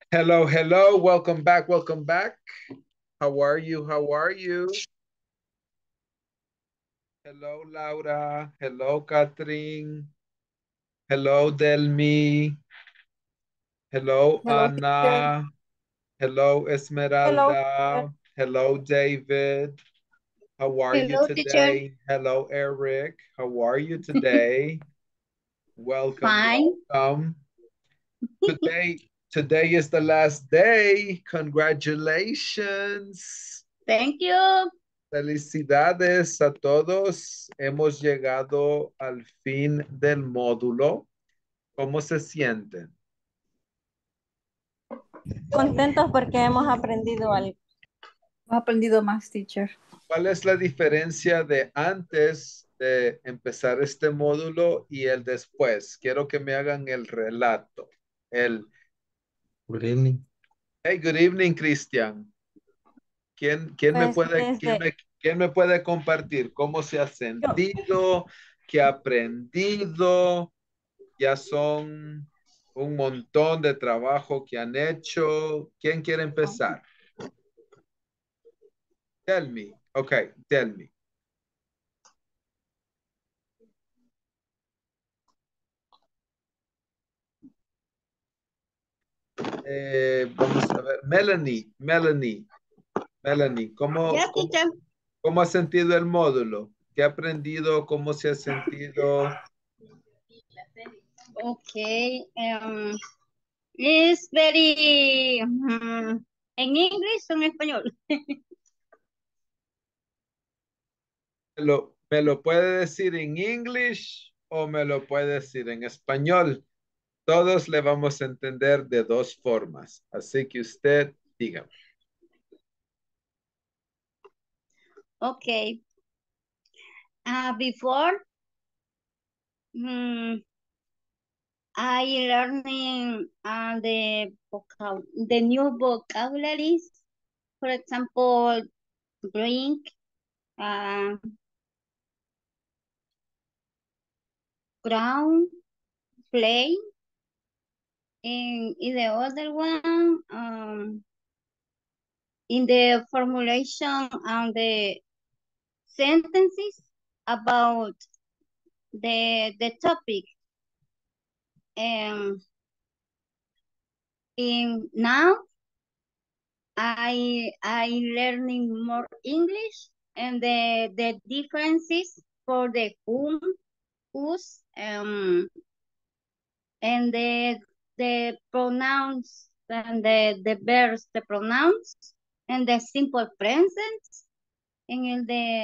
Hello, hello. Welcome back. Welcome back. How are you? How are you? Hello, Laura. Hello, Catherine. Hello, Delmi. Hello, Hello, teacher. Anna. Hello, Hello, teacher. Esmeralda. Hello, David. How are you Hello, teacher. today? Hello, Eric. How are you today? Welcome, Fine. welcome. Today is the last day. Congratulations. Thank you. Felicidades a todos. Hemos llegado al fin del módulo. ¿Cómo se sienten? Contentos porque hemos aprendido algo. Hemos aprendido más, teacher. ¿Cuál es la diferencia de antes de empezar este módulo y el después? Quiero que me hagan el relato. Good evening. Hey, good evening, Cristian. ¿Quién me Pues puede, desde quién me puede compartir cómo se ha yo, sentido, qué ha aprendido? Ya son un montón de trabajo que han hecho. ¿Quién quiere empezar? Tell me. Okay, tell me. Vamos a ver. Melanie, Yes, teacher. ¿cómo ha sentido el módulo? ¿Qué ha aprendido? ¿Cómo se ha sentido? Okay. It's very en English o en español. ¿Me lo puede decir en English o me lo puede decir en español? Todos le vamos a entender de dos formas. Así que usted diga. Okay. Before I learning the new vocabularies. For example, drink, uh, ground, play, and in the other one, in the formulation and the sentences about the topic. Um, in now I learning more English and the differences for the whom, whose, and the pronouns and the verbs, the pronouns and the simple present and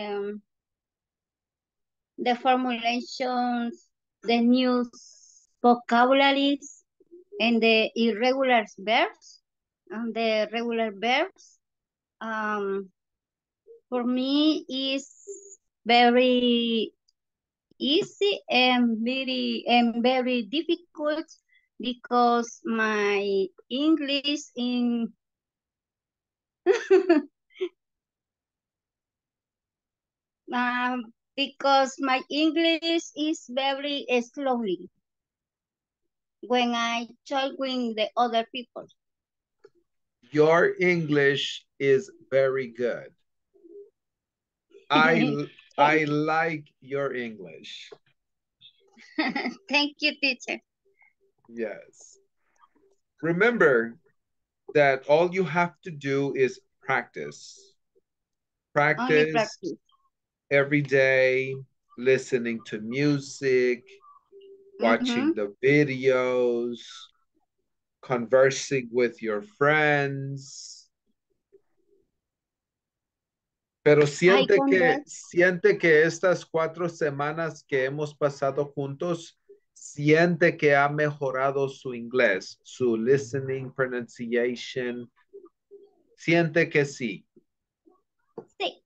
the formulations, the new vocabularies, and the irregular verbs and the regular verbs. For me is very easy and very difficult because my English in because my English is very slowly when I talk with the other people. Your English is very good. I like your English. Thank you, teacher. Yes. Remember that all you have to do is practice. Only Practice practice. every day, listening to music, watching Mm-hmm. the videos, conversing with your friends. Pero I convert. siente que estas 4 semanas que hemos pasado juntos, siente que ha mejorado su inglés, su listening, pronunciation. Siente que sí. Sí,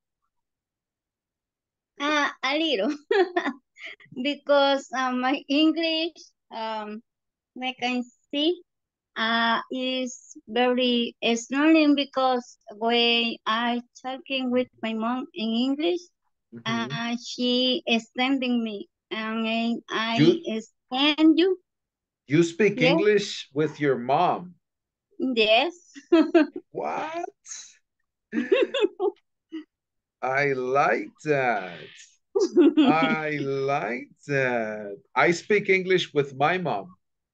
a little because my English, I can see, is very struggling because when I talking with my mom in English, Mhm. she is sending me and I You send you. you speak Yes, English with your mom. Yes. What? I like that. I like that. I speak English with my mom.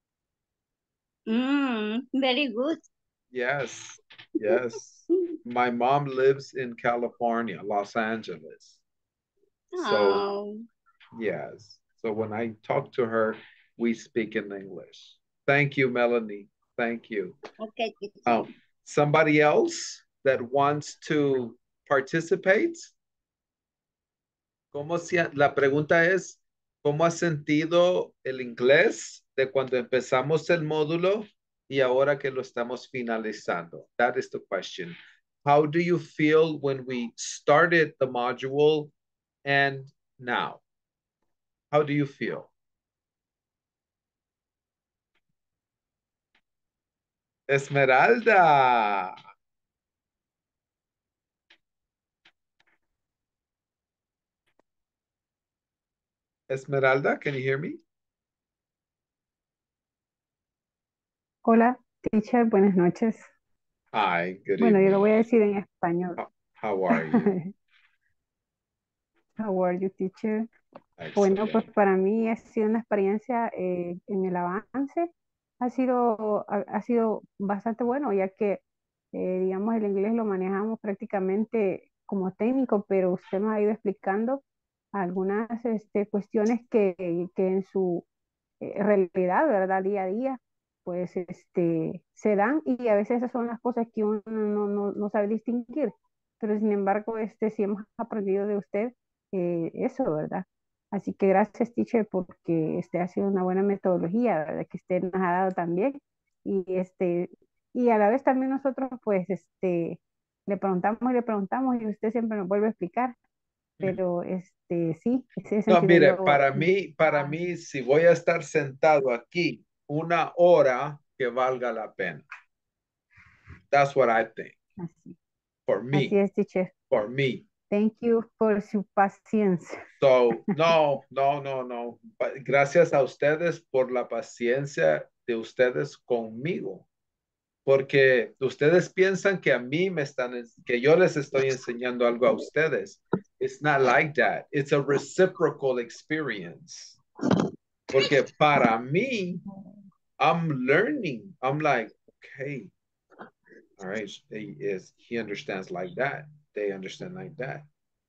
Very good. Yes, yes. My mom lives in California, Los Angeles. So, Oh, yes. So when I talk to her, we speak in English. Thank you, Melanie. Thank you. okay, teacher. Somebody else that wants to participate? La pregunta es, ¿cómo has sentido el inglés de cuando empezamos el módulo y ahora que lo estamos finalizando? That is the question. How do you feel when we started the module and now? How do you feel? Esmeralda. Esmeralda, can you hear me? Hola, teacher, buenas noches. Hi, good Bueno, yo lo evening. voy a decir en español. How are you? How are you, teacher? Bueno, pues Excellent. para mí ha sido una experiencia en el avance. Ha sido bastante bueno, ya que, digamos, el inglés lo manejamos prácticamente como técnico, pero usted nos ha ido explicando algunas cuestiones que en su realidad, ¿verdad? Día a día, pues se dan y a veces esas son las cosas que uno no sabe distinguir. Pero sin embargo, sí hemos aprendido de usted eso, ¿verdad? Así que gracias, teacher, porque ha sido una buena metodología, ¿verdad? Que usted nos ha dado también. Y y a la vez también nosotros, pues, le preguntamos y usted siempre nos vuelve a explicar. Pero sí, ese No, sentido mire, yo de para avance. mí, si voy a estar sentado aquí 1 hora, que valga la pena. That's what I think. Así, For así me, es, teacher. for me. Thank you por su paciencia. So, no. Gracias a ustedes por la paciencia de ustedes conmigo. Porque ustedes piensan que a mí que yo les estoy enseñando algo a ustedes. It's not like that. It's a reciprocal experience. Porque para mí, I'm learning. I'm like, okay, all right, he understands like that. They understand like that.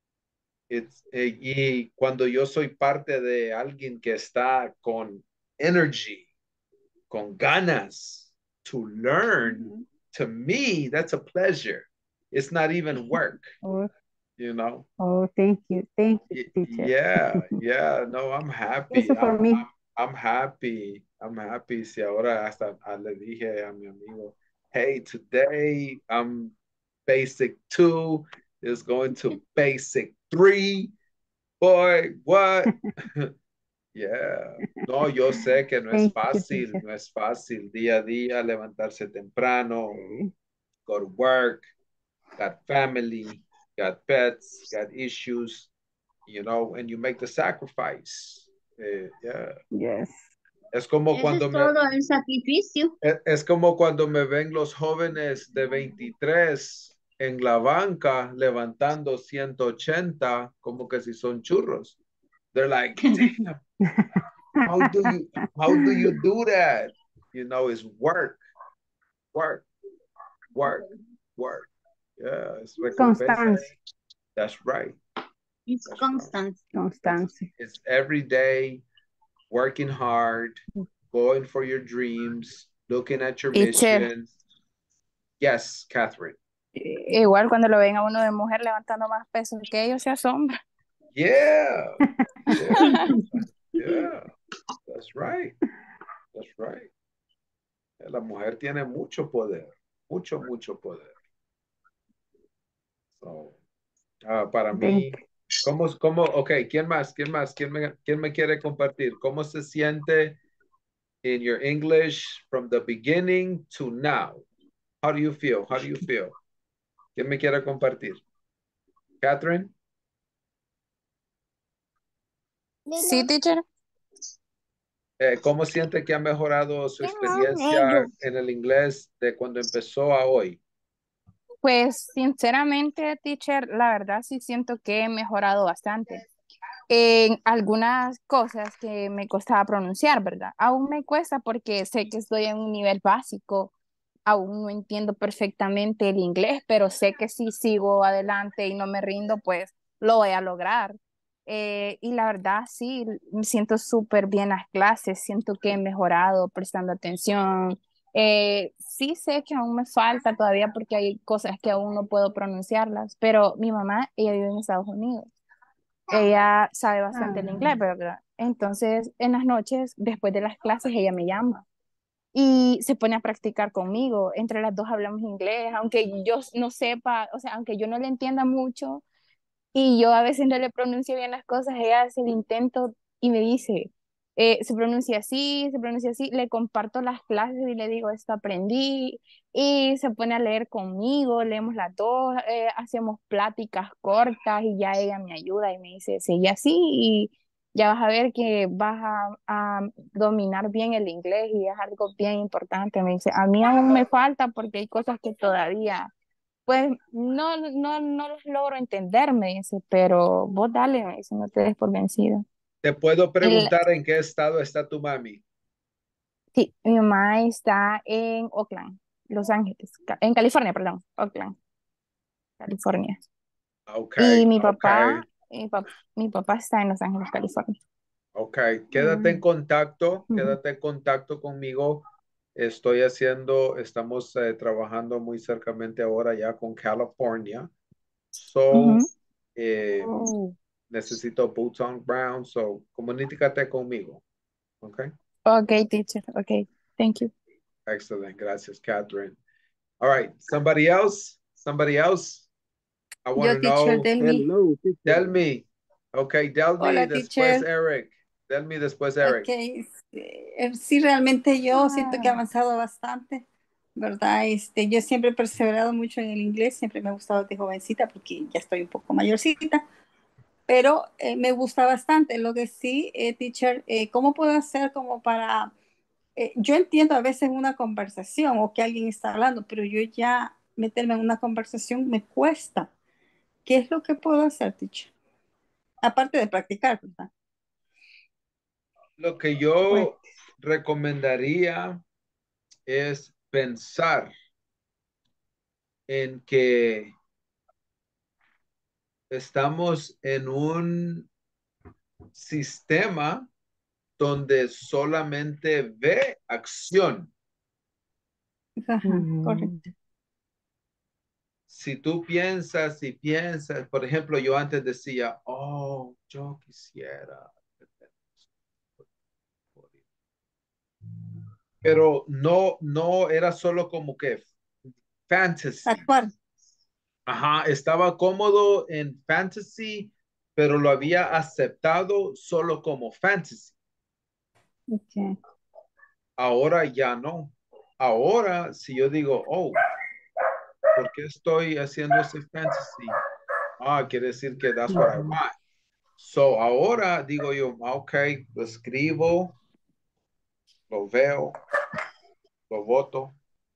Y cuando yo soy parte de alguien que está con energy, con ganas to learn, Mhm. to me, that's a pleasure. It's not even work, Oh, you know? oh, thank you. Thank you, teacher. Yeah, no, I'm happy. Eso for me. I'm happy. I'm happy. Si ahora hasta le dije a mi amigo, hey, today I'm basic 2 is going to basic 3. Boy, what? Yeah. No, yo sé que Thank you, teacher. no es fácil día a día levantarse temprano, go to work, got family, got pets, got issues, and you make the sacrifice. Yeah. Yes. Es como Eso es cuando todo el sacrificio. es como cuando me ven los jóvenes de 23 en la banca levantando 180 como que si son churros. They're like, damn, how do you do that? It's work, work, work, work. Yeah, it's recompensa. Constancia. That's right. It's That's right. constant. Constancia. It's every day working hard, going for your dreams, looking at your Teacher, missions. Yes, Catherine. igual cuando lo ven a uno de mujer levantando más peso que ellos se asombra. Yeah, yeah, yeah. That's right. That's right. La mujer tiene mucho poder, mucho poder. So, para mí, Thank ok, ¿quién más? ¿Quién me quiere compartir? ¿Cómo se siente in your English from the beginning to now? How do you feel? How do you feel? ¿Quién me quiere compartir? Catherine? Sí, teacher. ¿Cómo siente que ha mejorado su experiencia en el inglés de cuando empezó a hoy? Pues sinceramente, teacher, la verdad sí siento que he mejorado bastante. En algunas cosas que me costaba pronunciar, ¿verdad? Aún me cuesta porque sé que estoy en un nivel básico, aún no entiendo perfectamente el inglés, pero sé que si sigo adelante y no me rindo, pues lo voy a lograr. Y la verdad, sí, me siento súper bien las clases, siento que he mejorado prestando atención. Sí sé que aún me falta todavía porque hay cosas que aún no puedo pronunciarlas, pero mi mamá, ella vive en Estados Unidos. Ella sabe bastante el inglés, ¿verdad? Entonces, en las noches, después de las clases, ella me llama y se pone a practicar conmigo. Entre las dos hablamos inglés, aunque yo no sepa, o sea, aunque yo no le entienda mucho, y yo a veces no le pronuncio bien las cosas, ella hace el intento y me dice, se pronuncia así, le comparto las clases y le digo, esto aprendí, y se pone a leer conmigo, leemos las dos, hacemos pláticas cortas y ya ella me ayuda y me dice, sigue así y ya vas a ver que vas a dominar bien el inglés y es algo bien importante. Me dice, a mí aún me falta porque hay cosas que todavía pues no los logro entender, me dice, pero vos dale, me dice, no te des por vencido. ¿Te puedo El, preguntar en qué estado está tu mami? sí, mi mamá está en Oakland, Los Ángeles, en California, perdón, Oakland, California. Ok, Y mi ok, papá, mi papá está en Los Ángeles, California. ok. Mm, ujú, Quédate en contacto conmigo. Estamos trabajando muy cercamente ahora ya con California. So, Ujú. eh, oh, necesito boots on ground. So, comunícate conmigo. Ok. Ok, teacher, ok, thank you. Excellent. Gracias, Catherine. All right. Somebody else? Somebody else? I want Yo, to teacher know. Delmi. Hello, Tell teacher. me. Okay, Delmi, Hola, después teacher. Eric. Delmi, después Ok, Eric. sí, realmente yo siento que he Ah, avanzado bastante, ¿verdad? Yo siempre he perseverado mucho en el inglés, siempre me ha gustado de jovencita porque ya estoy un poco mayorcita, pero me gusta bastante. Lo que sí, teacher, ¿cómo puedo hacer como para yo entiendo a veces una conversación o que alguien está hablando, pero yo ya meterme en una conversación me cuesta? ¿Qué es lo que puedo hacer, teacher? Aparte de practicar, ¿verdad? Lo que pues, yo recomendaría es pensar en que estamos en un sistema donde solamente ve acción. Ajá, ujú, correcto. Si tú piensas y piensas, por ejemplo, yo antes decía, oh, yo quisiera, pero no era solo como que fantasy. Actuar. Ajá, estaba cómodo en fantasy, pero lo había aceptado solo como fantasy. Okay. Ahora ya no. Ahora, si yo digo, oh, ¿por qué estoy haciendo ese fantasy? Ah, quiere decir que that's what I ujú, want. So ahora digo yo, ok, lo escribo, lo veo, lo voto,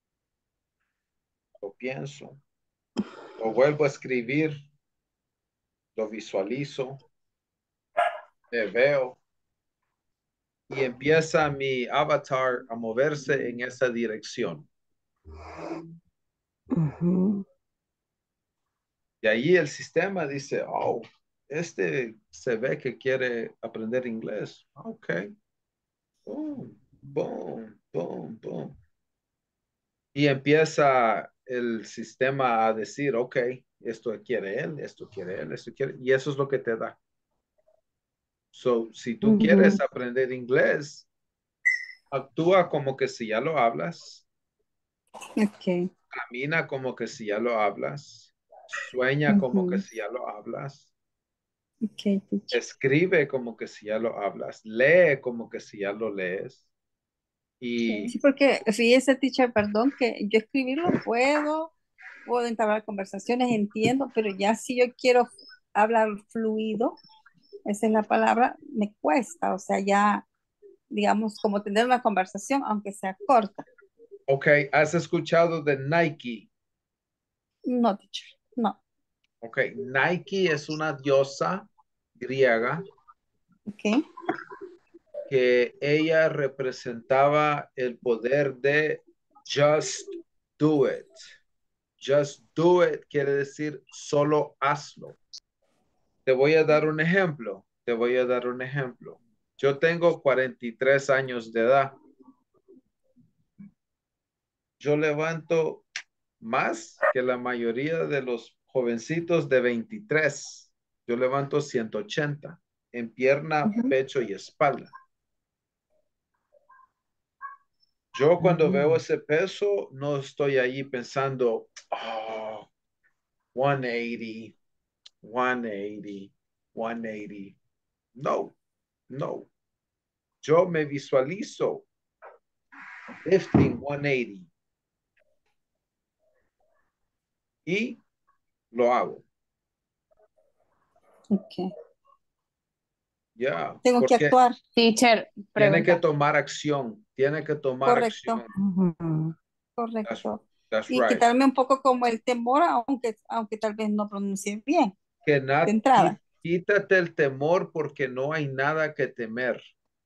lo pienso, lo vuelvo a escribir, lo visualizo, le veo y empieza mi avatar a moverse en esa dirección. ujú. Y ahí el sistema dice, oh, este se ve que quiere aprender inglés. Ok. Boom, boom, boom, boom. Y empieza el sistema a decir, ok, esto quiere él, esto quiere él, esto quiere, y eso es lo que te da. So, si tú quieres Ujú, aprender inglés, actúa como que si ya lo hablas, Ok. camina como que si ya lo hablas, sueña como que Ujú. si ya lo hablas, Ok, teacher. escribe como que si ya lo hablas, lee como que si ya lo lees. Y Sí, porque fíjese, teacher, perdón, que yo escribirlo puedo entablar conversaciones, entiendo, pero ya si yo quiero hablar fluido, esa es la palabra, me cuesta, o sea, ya digamos, como tener una conversación, aunque sea corta. Ok, ¿has escuchado de Nike? No, teacher, no. Ok, Nike es una diosa griega Ok. que ella representaba el poder de just do it. Just do it quiere decir solo hazlo. Te voy a dar un ejemplo. Te voy a dar un ejemplo. Yo tengo 43 años de edad. Yo levanto más que la mayoría de los jovencitos de 23. Yo levanto 180 en pierna, pecho y espalda. Yo cuando veo ese peso, no estoy ahí pensando, oh, 180, 180, 180. No, no. Yo me visualizo lifting 180 y lo hago. Ok. Ya, Tengo que porque actuar. Teacher, tiene que pregunta. tomar acción, tiene que tomar Correcto, acción. Ujú. That's, correcto. that's Y right. quitarme un poco como el temor, aunque tal vez no pronuncie bien Que de entrada. quítate el temor porque no hay nada que temer.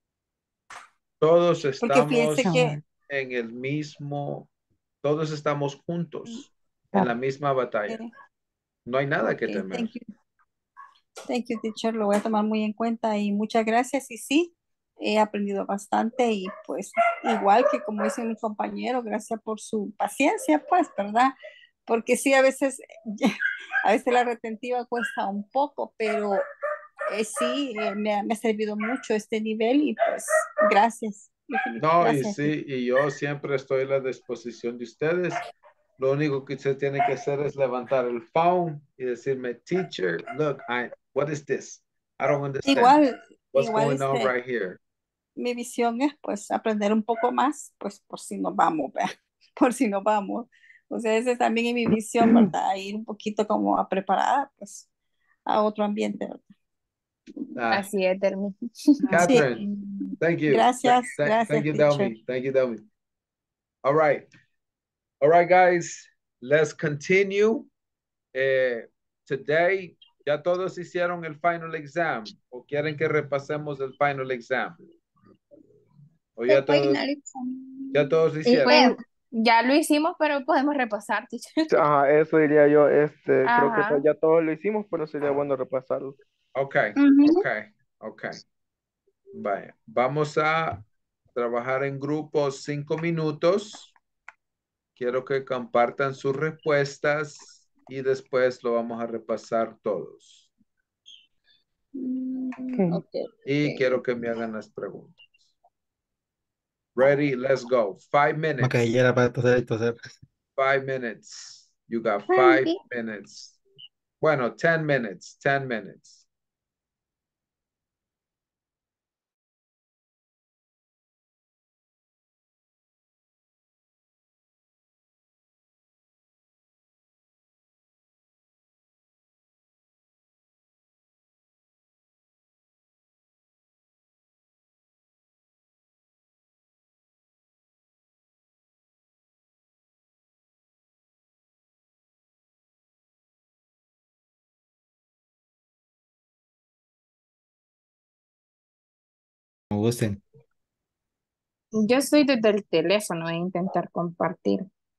Todos Porque fíjense que, Cabal. en el mismo, todos estamos juntos en la misma batalla. eh, No hay nada que ok, temer. thank you, teacher, lo voy a tomar muy en cuenta y muchas gracias. Y sí, he aprendido bastante y pues igual que como dice mi compañero, gracias por su paciencia, pues, ¿verdad? Porque sí, a veces, a veces la retentiva cuesta un poco, pero sí, me ha servido mucho este nivel y pues gracias. No, y Gracias. sí, y yo siempre estoy a la disposición de ustedes. Lo único que usted tiene que hacer es levantar el phone y decirme, teacher, look, what is this? I don't understand. Igual, What's igual going on right here? mi visión es pues aprender un poco más, pues por si nos vamos, ¿verdad? Por si nos vamos. O sea, ese también es mi visión, ¿verdad? Ir un poquito como a preparada, pues, a otro ambiente, ¿verdad? Ah, Así es, Dermi. Sí, Catherine, thank you. gracias, Thank gracias, you, teacher. Delmi. Thank you, Delmi. All right. All right, guys. Let's continue. Today, ¿ya todos hicieron el final exam? ¿O quieren que repasemos el final exam? ¿O The ya final todos, exam. ya todos hicieron? Pues ya lo hicimos, pero podemos repasar, teacher. Ajá, eso diría yo, creo que Ajá. ya todos lo hicimos, pero sería bueno repasarlo. Okay, Mhm. okay, okay. Vaya, vamos a trabajar en grupos 5 minutos. Quiero que compartan sus respuestas y después lo vamos a repasar todos. Ok. Okay. Y quiero que me hagan las preguntas. Ready, let's go. 5 minutes. Ok, ya era para toser. 5 minutes. You got 5 Ready. minutes. Bueno, 10 minutes. 10 minutes. Me gusten. Yo estoy desde el teléfono a intentar compartir.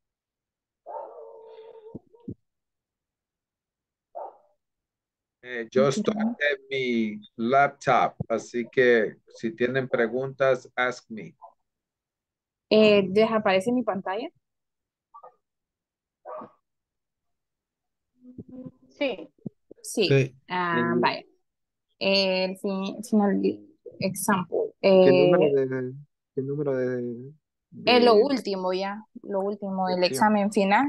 Yo estoy en mi laptop, así que si tienen preguntas, ask me. ¿Desaparece mi pantalla? Sí. Sí. Sí. Vaya. El final example. ¿Qué número qué número Lo de último ya. Lo último, el lección? examen final.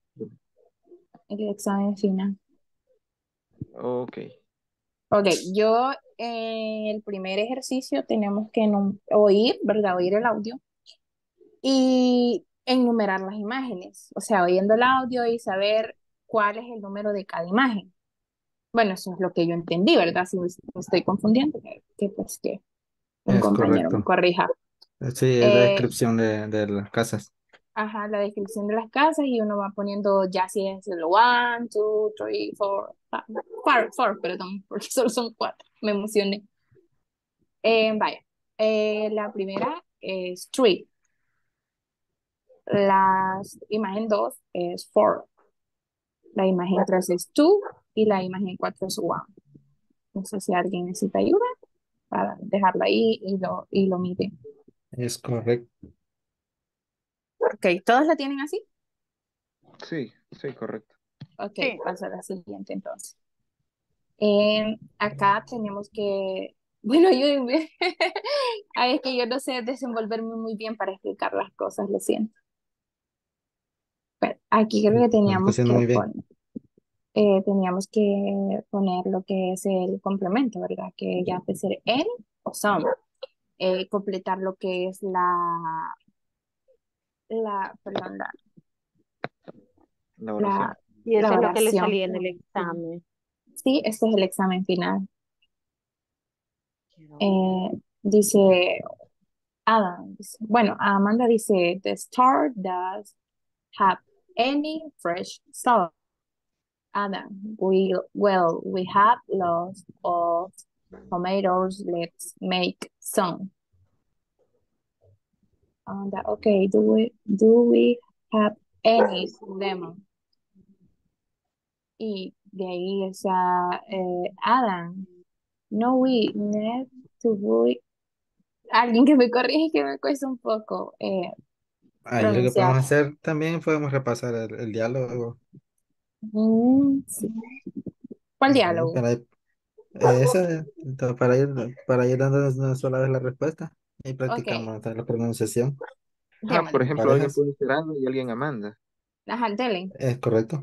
El examen final. Ok. Ok, yo el primer ejercicio tenemos que oír, ¿verdad? Oír el audio y enumerar las imágenes. O sea, oyendo el audio y saber cuál es el número de cada imagen. Bueno, eso es lo que yo entendí, ¿verdad? Si me estoy confundiendo, que pues que. un Es compañero me correcto. corrija. Sí, es la Eh, descripción de las casas. ajá, la descripción de las casas y uno va poniendo ya si es el one, two, three, four, four, perdón, porque solo son cuatro, me emocioné. Vaya, la primera es street, la imagen 2 es four, la imagen 3 es two y la imagen 4 es one. No sé si alguien necesita ayuda para dejarlo ahí y lo mire. Es correcto. Ok, ¿todos la tienen así? Sí, sí, correcto. Ok, Sí. paso a la siguiente entonces. Acá tenemos que, bueno, ay, es que yo no sé desenvolverme muy bien para explicar las cosas, lo siento. Pero aquí creo que Lo está haciendo muy bien. teníamos que poner lo que es el complemento, ¿verdad? Que ya puede ser en o some. Completar lo que es perdón, La oración. la, Y la eso es lo que le oración. salía en el examen. Sí, este es el examen final. Eh, dice Adam, bueno, Amanda dice, the store does have any fresh salad. Adam, we have lots of tomatoes. Let's make some. Amanda, okay, do we have any lemon? Y de ahí está Adam. No, we need to buy. Alguien que me corrige que me cuesta un poco Ahí lo que pronunciar. podemos hacer también podemos repasar el diálogo. Sí. ¿Cuál diálogo? Para, para ir dándonos una sola vez la respuesta y Ok, practicamos la pronunciación. Por démosle. ejemplo, alguien ¿Parejas? puede ser Ana y alguien Amanda. Ajá, dele, Es correcto.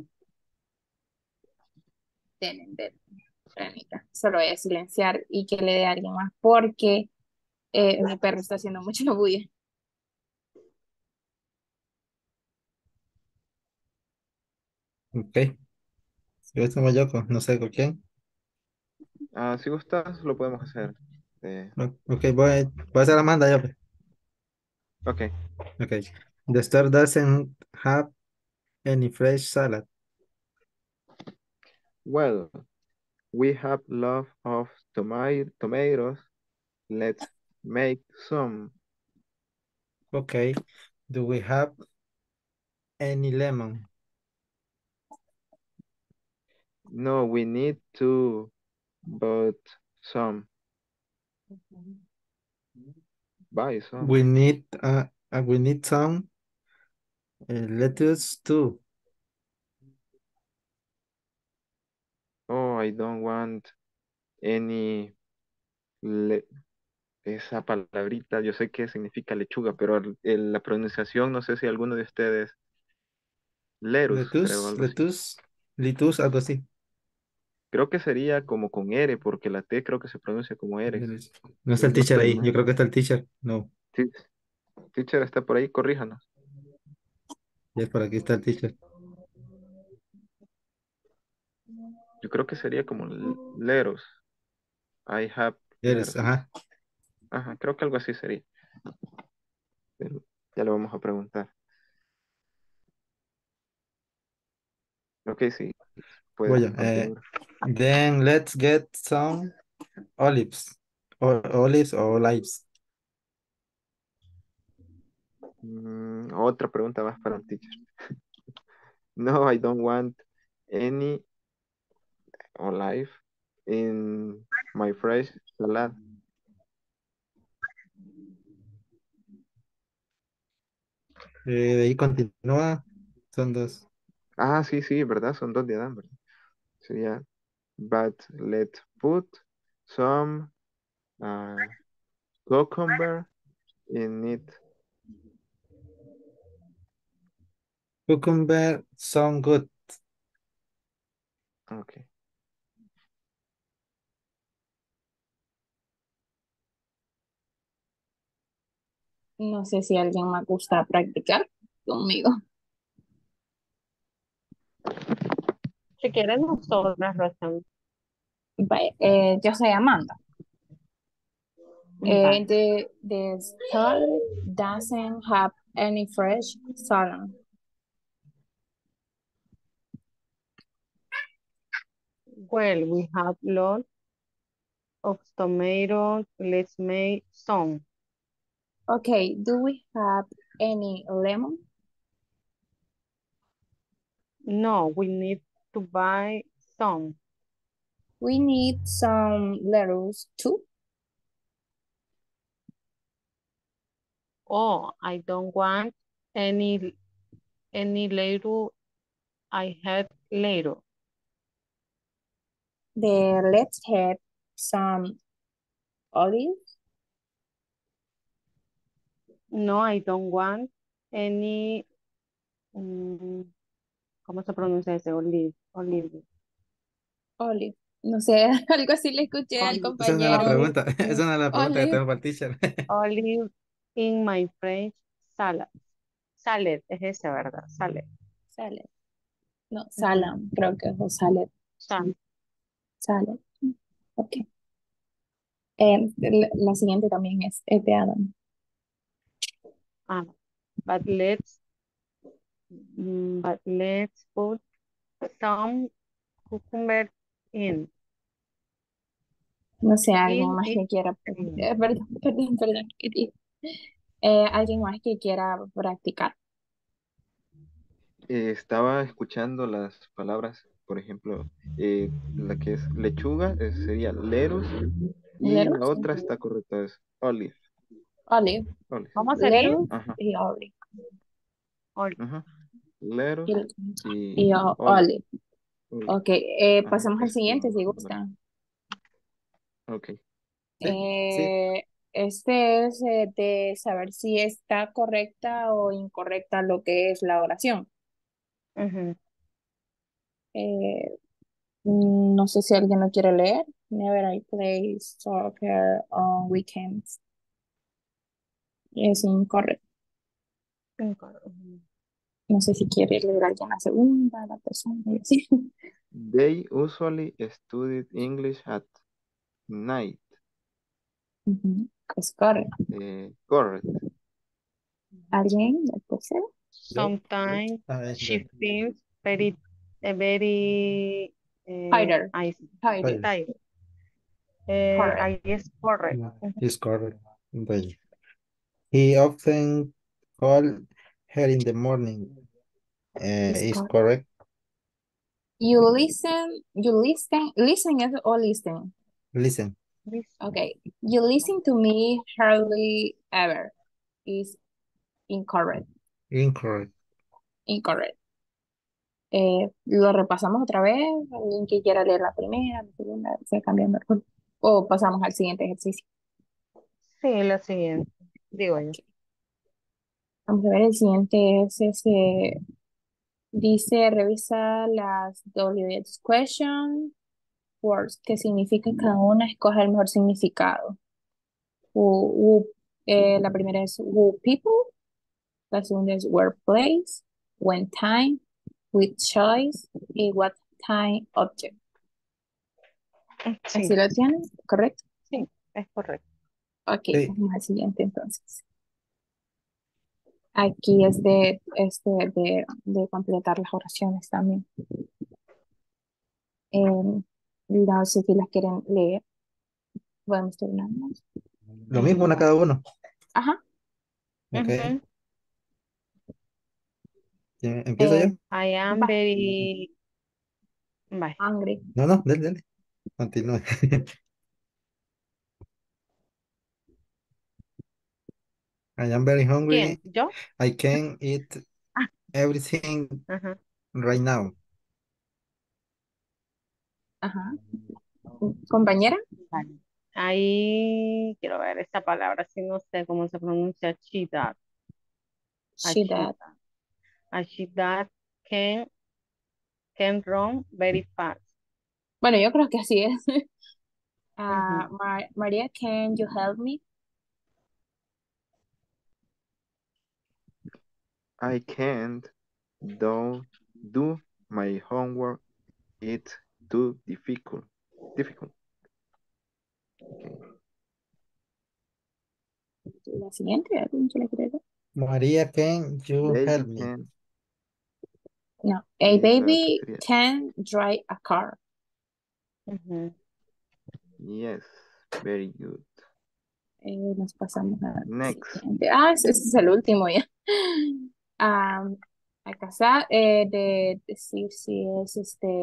dele. Permita. Solo voy a silenciar y que le dé a alguien más porque mi perro está haciendo mucho bulla. Ok. Si estamos yo, no sé con quién. Si gustas, lo podemos hacer. Ok, voy a hacer Amanda yo, pues. Ok. Ok. The store doesn't have any fresh salad. Well, we have lot of tomatoes. Let's make some. Ok. Do we have any lemon? No, we need to, but some. Buy some. We need some lettuce too. Oh, I don't want any. le- Esa palabrita, yo sé qué significa lechuga, pero la pronunciación, no sé si alguno de ustedes. Lerus, creo, algo así. Litus, algo así. Creo que sería como con R, porque la T creo que se pronuncia como Eres. No está el No teacher estoy ahí. Yo mal. creo que está el teacher. No, Sí, teacher está por ahí, corríjanos. ya por aquí está el teacher. Yo creo que sería como leros. I have Eres, leros. ajá. Ajá, creo que algo así sería. Pero ya lo vamos a preguntar. Ok, sí, Voy puedes yo. continuar. Then let's get some olives. Olives o olives. Otra pregunta más para el teacher. No, I don't want any olive in my fresh salad. De ahí continúa. Son dos. Sí, sí, ¿verdad? Son dos de Adán, ¿verdad? Sería, but let's put some uh, cucumber in it. Cucumber sound good. Ok. No sé si alguien me gusta practicar conmigo. Si quieren nosotras lo hacemos. Vaya, yo soy Amanda. Bye. The salad doesn't have any fresh salad. Well, we have lots of tomatoes. Let's make some. Okay, do we have any lemon? No, we need to buy some. We need some lettuce too. Oh, I don't want any later. I had later. Let's have some olives. No, I don't want any. ¿Cómo se pronuncia ese? Olive. Olive. Olive. No sé, algo así le escuché al Olive. Esa no es la compañero. Olive. pregunta, esa no es la pregunta que Olive. tengo para el teacher. Olive in my French salad. Salad, es ese, ¿verdad? Salad. Salad. No, Ujú. salam, creo que es o salad. Salad. Salad. Ok. La siguiente también es de Adam. Ah, but let's put some cucumber in. No sé, alguien In más it. que quiera. In. Perdón. Alguien más que quiera practicar. Estaba escuchando las palabras, por ejemplo, la que es lechuga sería lettuce y la Lettuce, otra está correcta, es olive. olive, Olive. ¿Cómo sería? lettuce Ajá, y olive. Olive. ajá. Lettuce y olive. Olive. Olive. Ok, Ajá, pasamos al eso siguiente si bueno. gustan. Ok. Sí, sí. Este es de saber si está correcta o incorrecta lo que es la oración. Ujú. Eh, no sé si alguien lo quiere leer. Never I play soccer on weekends. Es incorrecto. Ujú. No sé si quiere leer alguien la segunda, la persona y así. They usually studied English at night. Ujú, es correcto. Correct. ¿Alguien lo posee? Yo. Sometimes A ver, she feels very Tighter. I Tighter. vaya. tired. Correct. I is correct. No, it's correct. Vaya. He often call her in the morning. It's Is correct. correct. Listen is or listen. Listen. This Okay. You listen to me hardly ever. Is incorrect. Incorrect. Incorrect. Lo repasamos otra vez. Alguien que quiera leer la primera, la segunda, se cambiando. O pasamos al siguiente ejercicio. sí, la siguiente. Digo yo. Ok. Vamos a ver, el siguiente es ese. Dice, revisa las WH question words, que significa cada una, escoge el mejor significado. La primera es who people, la segunda es where place, when time, with choice y what time object. Sí, ¿Así lo tienen? ¿Correcto? sí, es correcto. Ok, Sí. vamos al siguiente entonces. Aquí es de completar las oraciones también. No sé si las quieren leer. Podemos turnarnos. Lo mismo una cada uno. Ajá. Ok. Ujú. ¿Empiezo yo? I am Va. very... Bye. Angry. No, no, dale, dale. Continúe. I am very ¿Quién? hungry. ¿Yo? I can eat Ah, everything ajá. right now. Ajá. Compañera. Vale. Ahí quiero ver esta palabra, si no sé cómo se pronuncia, cheetah. A She that. cheetah. A cheetah can, can run very fast. Bueno, yo creo que así es. Ujú. María, can you help me? I can't do my homework. It's too difficult. Difficult. Okay. la siguiente, ¿alguien se la quiere ver? María, can you Baby help me? can. No. A La que baby sería. can drive a car. Ujú. Yes. Very good. Nos pasamos a la Next. siguiente. Ese es el último ya. Acá está, de decir si es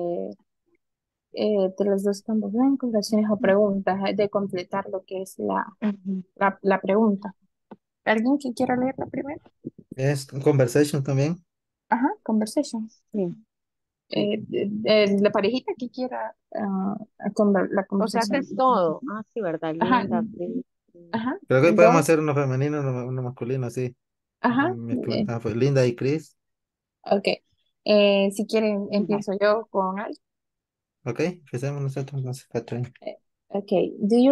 de los dos campos blancos, oraciones o preguntas, de completar lo que es Ujú. la pregunta. ¿Alguien que quiera leer la primera? Es conversation también. Ajá, conversation. Sí. La parejita que quiera la O sea que conversación. es todo. Sí, ¿verdad? Ajá, Linda, Pris. ajá, Creo que hoy podemos dos, hacer uno femenino, uno masculino, así. ajá. Pues Linda y Chris. Ok. Si quieren, Va. empiezo yo con algo. Ok, empecemos nosotros, no sé, Catherine. Okay.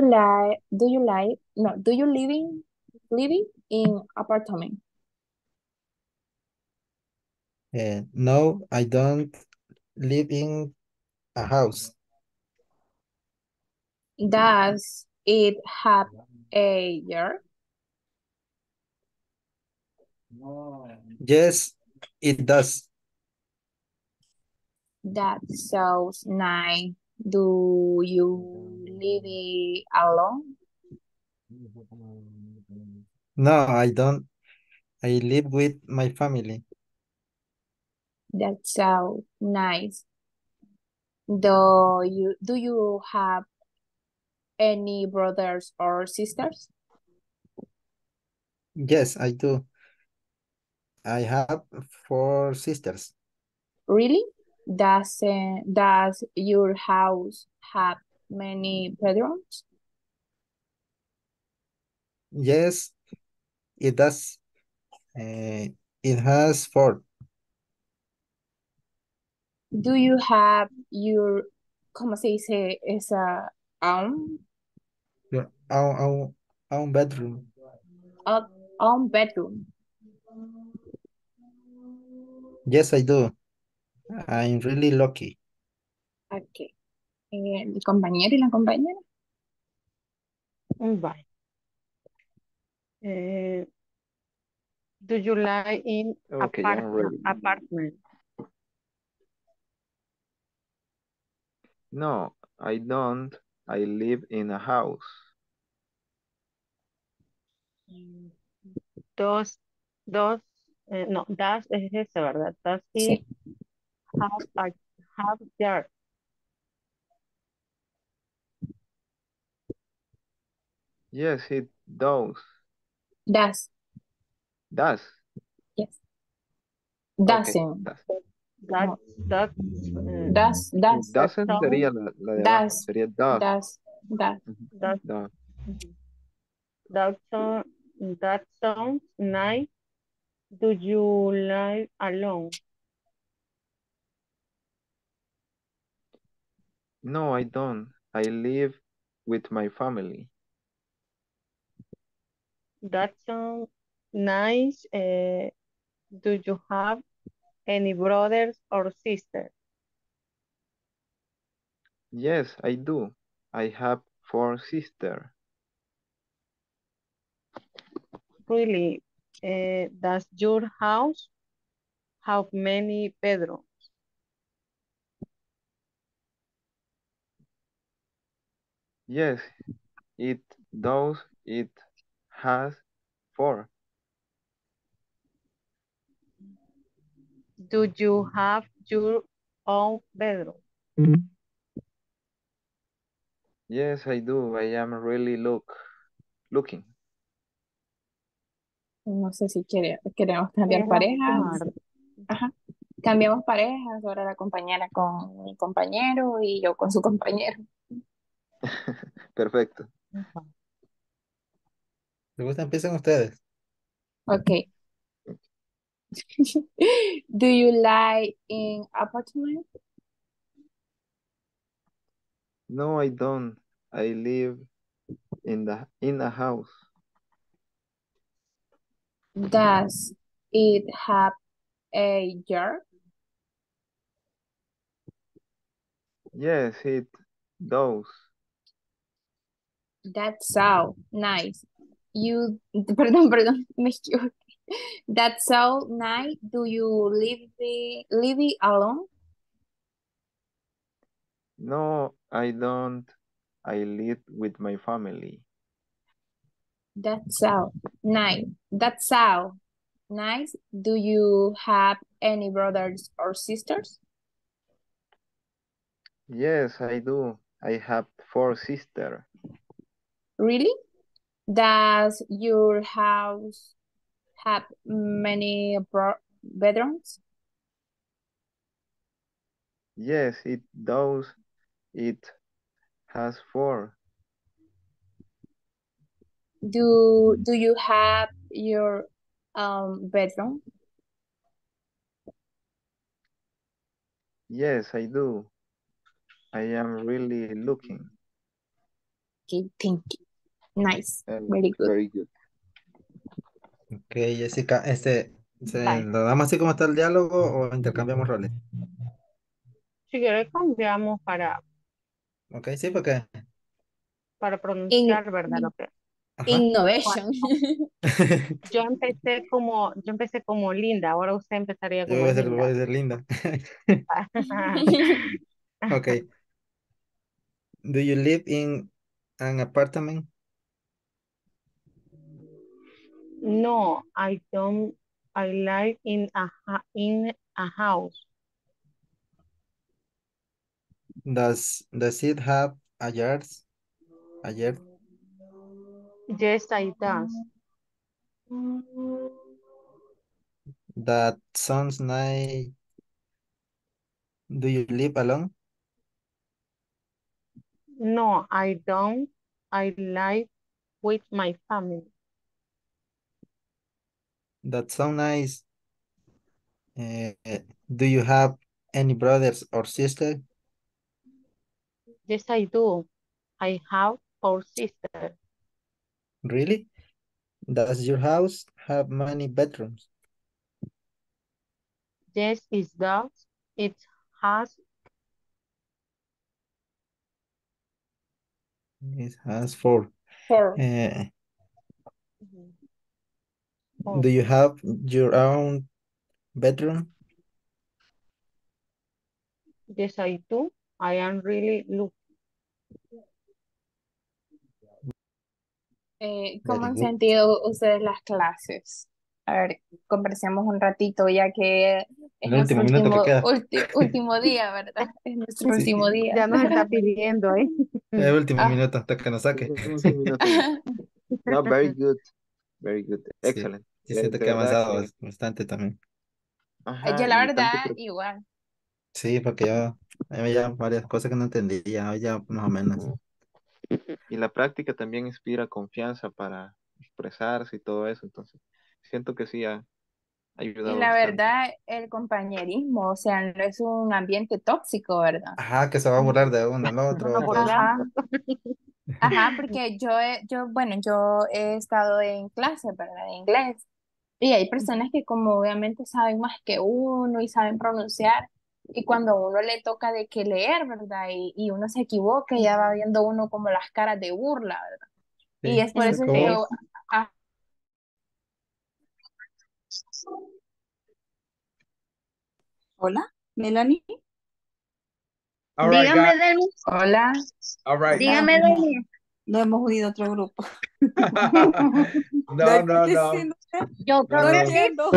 Do you living in apartment? No, I don't live in a house. Does it have a yard? Yes, it does. That sounds nice. Do you live alone? No, I don't. I live with my family. That sounds nice. Do you have any brothers or sisters? Yes, I do. I have 4 sisters. Really? Does your house have many bedrooms? Yes, it does. It has 4. Do you have your, ¿cómo se dice? Esa, own, Your own bedroom. own own bedroom? Yes, I do. I'm really lucky. Okay. El compañero y la compañera. Bye. Do you live in Okay, I'm ready. apartment? No, I don't. I live in a house. Does, no, does es ese, ¿verdad? Does it Sí. have yard? Yes, it does. Does. Does. Yes. Okay, Doesn't. does. That, No. that, Does. Does. that Doesn't sounds, sería la de abajo. Does. Sería does. Does. Does. Ujú. that, Does. that, sound, that sounds nice. Do you live alone? No, I don't. I live with my family. That sounds nice. Do you have any brothers or sisters? Yes, I do. I have 4 sisters. Really? Does your house have many bedrooms? Yes, it does. It has 4. Do you have your own bedroom? Yes, I do. I am really looking. No sé si queremos cambiar Es la parejas. última, ¿verdad? Ajá. Cambiamos parejas. Ahora la compañera con mi compañero y yo con su compañero. Perfecto. Ujú. ¿Les gusta? Empiecen ustedes. Ok. Do you like in apartment? No, I don't. I live in a house. Does it have a yard? Yes, it does. That sounds nice. perdón, me equivoqué. That's all night. Do you leave it alone? No, I don't. I live with my family. That's all night. That's all nice. Do you have any brothers or sisters? Yes, I do. I have 4 sisters. Really? Does your house have many bedrooms? Yes, it does. It has 4. Do you have your bedroom? Yes, I do. I am really looking. Okay, thank you. Nice. And Very good. very good. Ok, Jessica, Bye. ¿lo damos así como está el diálogo o intercambiamos roles? Si quieres cambiamos Ok, sí, porque... para In- pronunciar, ¿verdad? Lo que, Ajá. innovation. yo empecé como Linda, ahora usted empezaría Yo como voy a Linda. ser linda. Ok. Do you live in an apartment? No, I don't. I live in a house. Does it have a yard? A yard? Yes, I does. That sounds nice. Do you live alone? No, I don't. I live with my family. That sounds nice. Eh, do you have any brothers or sisters? Yes, I do. I have 4 sisters. Really? Does your house have many bedrooms? Yes, it does. It has It has 4. For Eh, four. do you have your own bedroom? Yes, I do. I am really look. ¿cómo Very han good. sentido ustedes las clases? A ver, conversemos un ratito ya que es El nuestro último minuto que queda. último día, ¿verdad? Es nuestro Sí, último día. Ya nos está pidiendo, ¿eh? el último Ah, minuto hasta que nos saque. Últimos minutos. No, very good. Very good. Sí, Excellent. sí siento De que he verdad avanzado que, bastante también. yo ajá, la y tanto, verdad, igual. Sí, porque yo había varias cosas que no entendía, hoy ya más o menos. y la práctica también inspira confianza para expresarse y todo eso. Entonces, siento que sí ha Y ayudado la bastante. verdad, el compañerismo, o sea, no es un ambiente tóxico, ¿verdad? Ajá, que se va a burlar de uno al otro, Nos que... Ajá, burlamos. ajá, porque yo he estado en clase, ¿verdad? De inglés. Y hay personas que como obviamente saben más que uno y saben pronunciar, y cuando a uno le toca de que leer, ¿verdad? Y uno se equivoca, ya va viendo uno como las caras de burla, ¿verdad? Y Sí, es por sí, eso que Sí. yo, ah, Hola, Melanie. All right, Dígame, guys. Delmi. hola, All right. Dígame, Delmi. No hemos unido a otro grupo. No, no, ¿Qué no. diciendo? Yo creo No que No. sí. entiendo.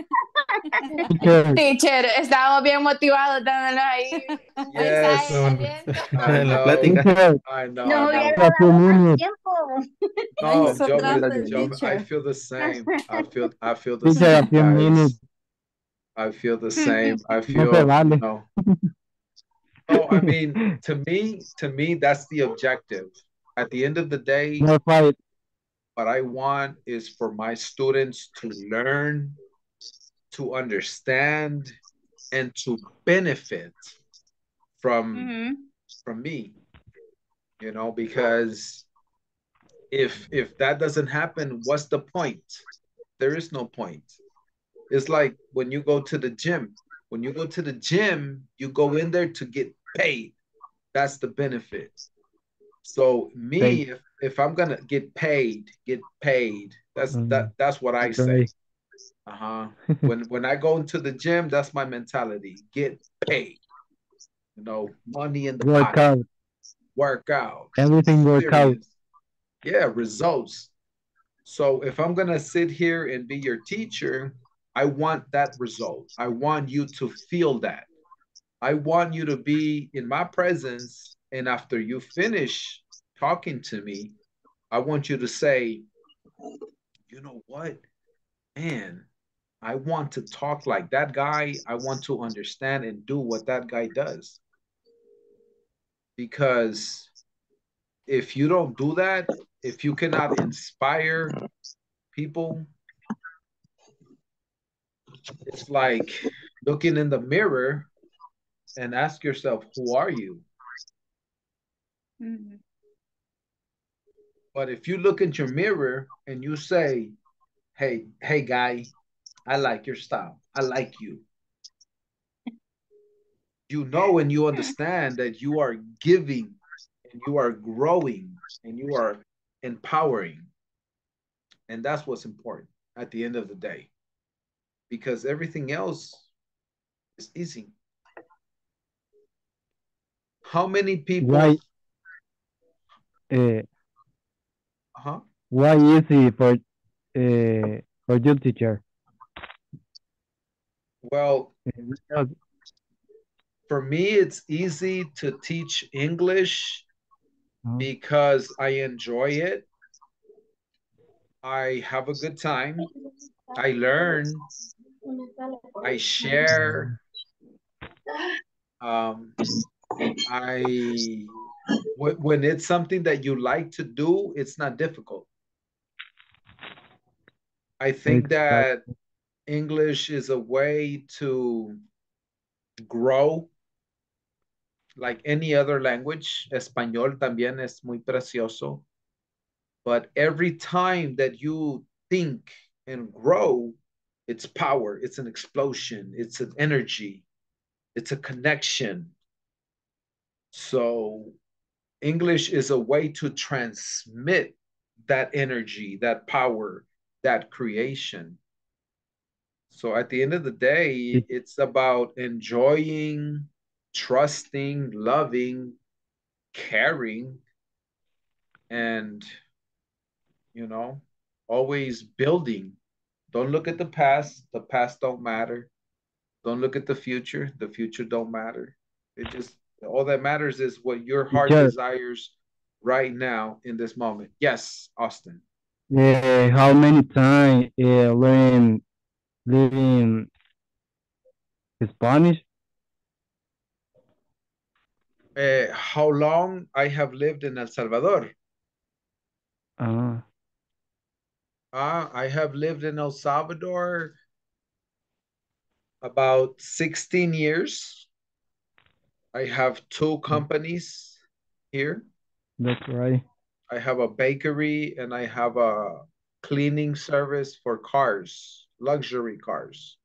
teacher, estábamos bien motivados dándonos ahí Yes. mensajes, aliento. I en la know. plática. I know. Nos I hubiera know. dado más tiempo. Ay, No, nosotras Joven, del Joven, I teacher. feel the same. I feel the same, guys. I feel the same. I feel, you know. Oh, I mean, to me, that's the objective. At the end of the day, what I want is for my students to learn, to understand, and to benefit from me, you know, because if that doesn't happen, what's the point? There is no point. It's like when you go to the gym. When you go to the gym, you go in there to get paid. That's the benefit. So me, if I'm gonna get paid, get paid. That's what I say. Right. Uh-huh. When I go into the gym, that's my mentality. Get paid. You know, money in the Work pocket. out. Work out. Everything work out. Serious. Yeah, results. So if I'm gonna sit here and be your teacher, I want that result. I want you to feel that. I want you to be in my presence, and after you finish talking to me, I want you to say, you know what, man, I want to talk like that guy. I want to understand and do what that guy does. Because if you don't do that, if you cannot inspire people, it's like looking in the mirror and ask yourself, who are you? Mhm. But if you look at your mirror and you say, hey guy, I like your style. I like you. You know and you understand that you are giving and you are growing and you are empowering. And that's what's important at the end of the day. Because everything else is easy. How many people Why uh, uh-huh. why easy for you teacher? Well, Because, for me it's easy to teach English uh, because I enjoy it. I have a good time. I learn, I share, um, I when it's something that you like to do, it's not difficult. I think exact, that English is a way to grow like any other language. Español también es muy precioso. But every time that you think and grow, it's power, it's an explosion, it's an energy, it's a connection. So English is a way to transmit that energy, that power, that creation. So at the end of the day, it's about enjoying, trusting, loving, caring, and, you know, always building. Don't look at the past don't matter. Don't look at the future don't matter. It just, all that matters is what your heart teacher, desires right now in this moment. Yes, Austin. how many time learn living Spanish? How long I have lived in El Salvador? Uh, I have lived in El Salvador about 16 years. I have two companies here. that's right. I have a bakery and I have a cleaning service for cars, luxury cars.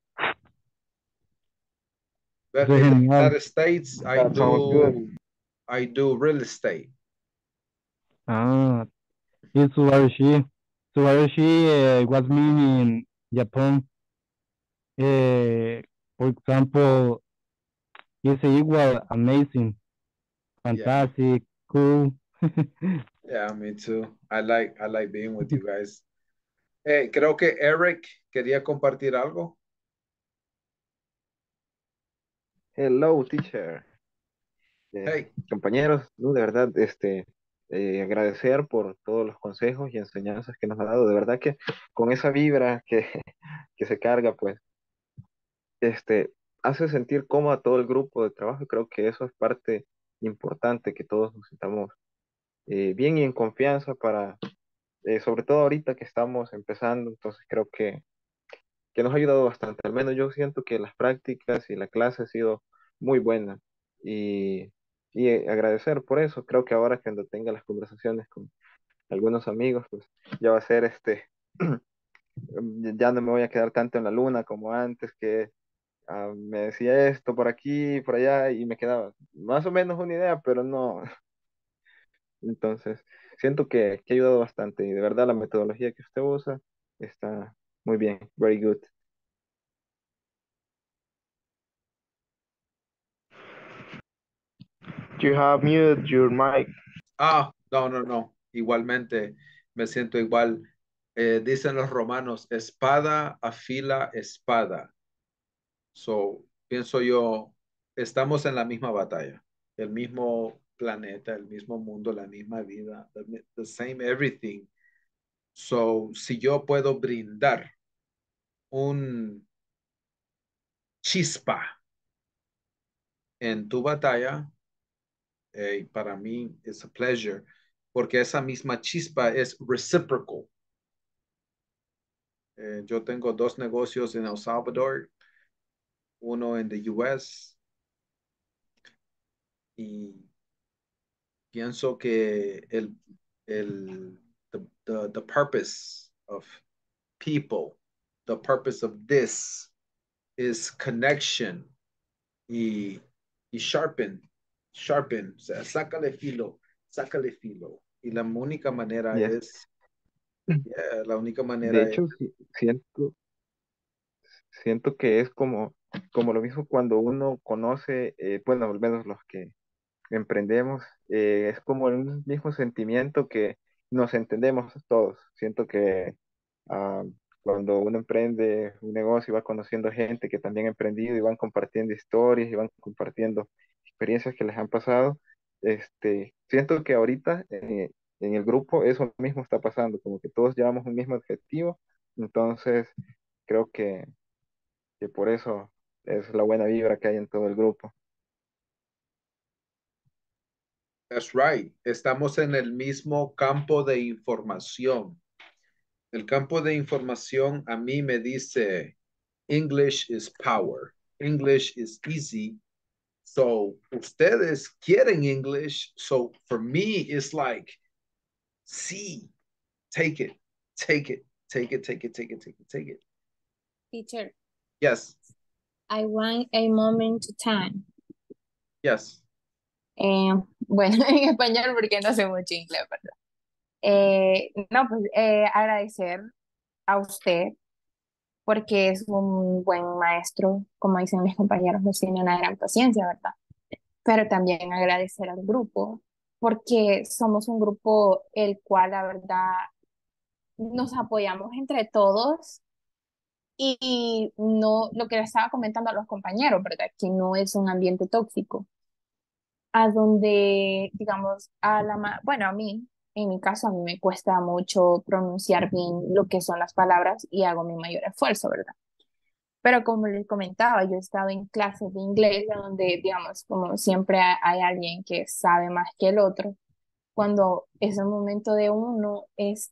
But Eso es in the genial. United States, That sounds good. I do real estate. Ah, y Subarushi was mean in Japan. For example, it's equal amazing, Yeah, fantastic, cool. yeah, me too. I like being with you guys. Creo que Eric quería compartir algo. Hello, teacher. Hey, Compañeros, no, de verdad, agradecer por todos los consejos y enseñanzas que nos ha dado. De verdad que con esa vibra que, que se carga, pues, hace sentir cómodo a todo el grupo de trabajo y creo que eso es parte importante, que todos nos sintamos bien y en confianza para, sobre todo ahorita que estamos empezando, entonces creo que nos ha ayudado bastante. Al menos yo siento que las prácticas y la clase ha sido muy buena y, agradecer por eso. Creo que ahora cuando tenga las conversaciones con algunos amigos, pues ya va a ser ya no me voy a quedar tanto en la luna como antes, que me decía esto por aquí, por allá y me quedaba más o menos una idea, pero no. Entonces, siento que ha ayudado bastante y de verdad la metodología que usted usa está muy bien, very good. You have muted your mic. No, no, no. Igualmente me siento igual. Dicen los romanos, espada afila espada. So, pienso yo, estamos en la misma batalla, el mismo planeta, el mismo mundo, la misma vida, the same everything. So, si yo puedo brindar un chispa en tu batalla, para mí es a pleasure, porque esa misma chispa es reciprocal. Yo tengo 2 negocios en El Salvador, uno en the US, y pienso que the purpose of people, the purpose of this is connection y, y sharpen, o sea, sácale filo. Y la única manera Yes. la única De manera es, hecho, siento que es como lo mismo cuando uno conoce, bueno, al menos los que emprendemos, es como el mismo sentimiento que nos entendemos todos. Siento que ah, cuando uno emprende un negocio y va conociendo gente que también ha emprendido y van compartiendo historias y van compartiendo experiencias que les han pasado, siento que ahorita en el grupo eso mismo está pasando, como que todos llevamos un mismo objetivo, entonces creo que por eso es la buena vibra que hay en todo el grupo. that's right, estamos en el mismo campo de información. El campo de información a mí me dice, English is power, English is easy. So ustedes quieren English. So for me, it's like, see, take it, take it, take it, take it, take it, take it, take it. Teacher, Yes, I want a moment to time. yes. Bueno, en español porque no sé mucho inglés, ¿verdad? No, pues agradecer a usted porque es un buen maestro, como dicen mis compañeros, nos tiene una gran paciencia, ¿verdad? Pero también agradecer al grupo porque somos un grupo el cual, la verdad, nos apoyamos entre todos y no, lo que le estaba comentando a los compañeros, ¿verdad? Que no es un ambiente tóxico, a donde, digamos, bueno, a mí, en mi caso, a mí me cuesta mucho pronunciar bien lo que son las palabras y hago mi mayor esfuerzo, ¿verdad? Pero como les comentaba, yo he estado en clases de inglés donde, digamos, como siempre hay alguien que sabe más que el otro. Cuando es el momento de uno,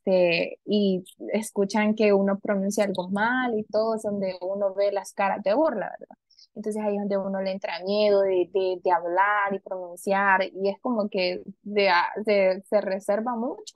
y escuchan que uno pronuncia algo mal y todo, es donde uno ve las caras de burla, ¿verdad? Entonces ahí es donde uno le entra miedo de hablar y pronunciar, y es como que se reserva mucho.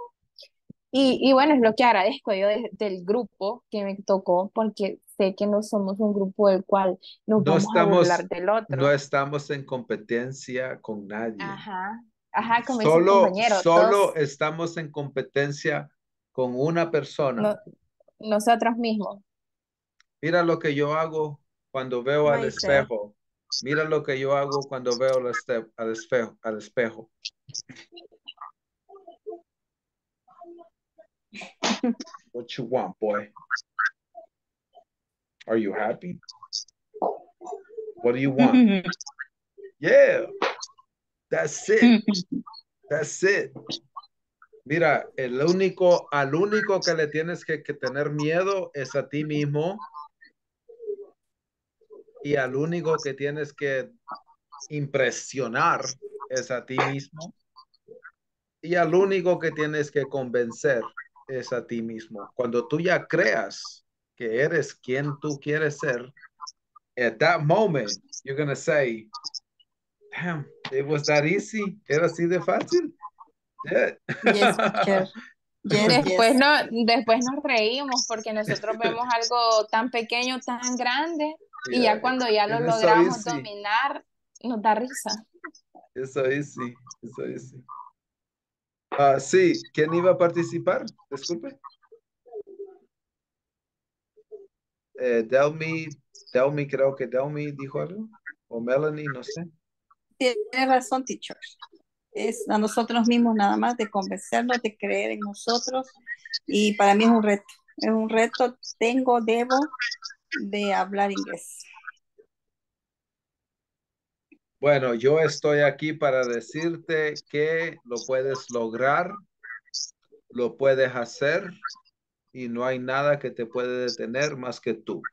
Y bueno, es lo que agradezco yo del grupo que me tocó, porque sé que no somos un grupo del cual nos No vamos a burlar estamos, del no otro. estamos en competencia con nadie. Ajá, ajá, como dice el Solo, compañero, solo todos estamos en competencia con una persona. no, nosotros mismos. Mira lo que yo hago cuando veo al Myself. espejo. Mira lo que yo hago cuando veo al espejo. What you want, boy? Are you happy? What do you want? Yeah, that's it. That's it. Mira, al único que le tienes que tener miedo es a ti mismo, y al único que tienes que impresionar es a ti mismo, y al único que tienes que convencer es a ti mismo. Cuando tú ya creas que eres quien tú quieres ser, at that moment, you're going to say, damn, it was that easy. Era así de fácil. Yeah. Yes, teacher. Yes, Después, yes. no, después nos reímos porque nosotros vemos algo tan pequeño, tan grande, y Yeah, ya cuando ya lo it is so logramos easy. dominar, nos da risa. It's so easy. It's so easy. Sí, ¿quién iba a participar? Disculpe. Delmi, creo que Delmi dijo algo. O Melanie, no sé. Tiene razón, teacher. Es a nosotros mismos nada más de convencernos, de creer en nosotros. Y para mí es un reto. Es un reto. Debo de hablar inglés. Bueno, yo estoy aquí para decirte que lo puedes lograr, lo puedes hacer y no hay nada que te puede detener más que tú.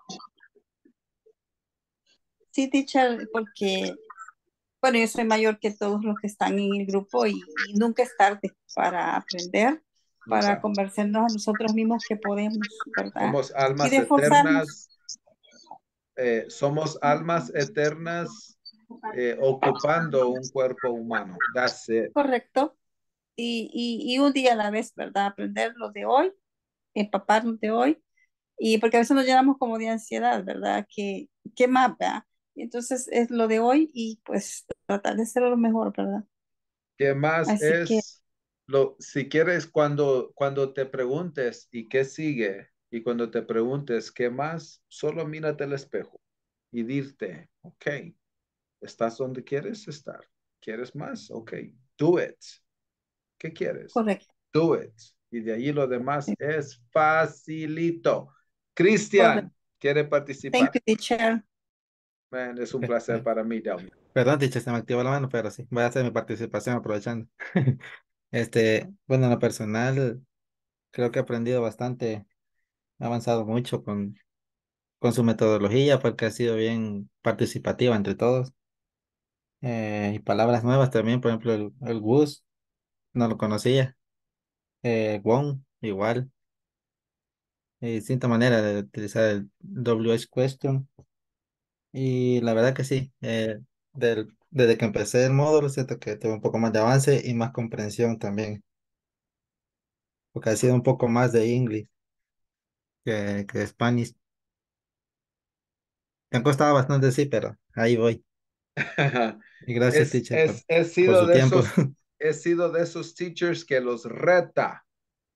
Sí, teacher, porque, bueno, yo soy mayor que todos los que están en el grupo y nunca es tarde para aprender, para Nunca. convencernos a nosotros mismos que podemos, ¿verdad? Somos Y almas de esforzarnos. eternas, somos almas eternas ocupando un cuerpo humano. That's it. Correcto. Y un día a la vez, ¿verdad? Aprender lo de hoy, empaparnos de hoy. Y porque a veces nos llenamos como de ansiedad, ¿verdad? ¿Qué más, verdad? Entonces es lo de hoy y pues tratar de hacerlo lo mejor, ¿verdad? ¿Qué más Así que, es si quieres, cuando te preguntes y qué sigue, y cuando te preguntes qué más, solo mírate al espejo y dirte, ok, estás donde quieres estar. ¿Quieres más? Ok, do it. ¿Qué quieres? correcto. Do it. Y de ahí lo demás es facilito. Correcto. Cristian, ¿quiere Thank participar? you, teacher. Man, es un placer para mí, Delmi. Perdón, teacher, se me activó la mano, pero sí, voy a hacer mi participación aprovechando. Bueno, en lo personal, creo que he aprendido bastante, he avanzado mucho con su metodología, porque ha sido bien participativa entre todos. Y palabras nuevas también, por ejemplo, el Wus, no lo conocía. Won, igual. Distinta manera de utilizar el WH question. Y la verdad que sí, desde que empecé el módulo, siento que tuve un poco más de avance y más comprensión también, porque ha sido un poco más de English que de Spanish. Me ha costado bastante, sí, pero ahí voy. Y gracias, teacher, por su tiempo. He sido de esos teachers que los reta.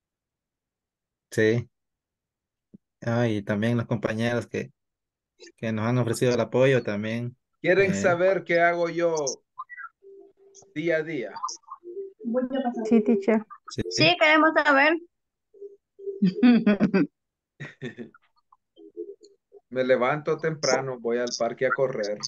Sí. Y también los compañeros que nos han ofrecido el apoyo también. Quieren eh, saber qué hago yo día a día. Sí, teacher. sí. Sí, queremos saber. Me levanto temprano, voy al parque a correr.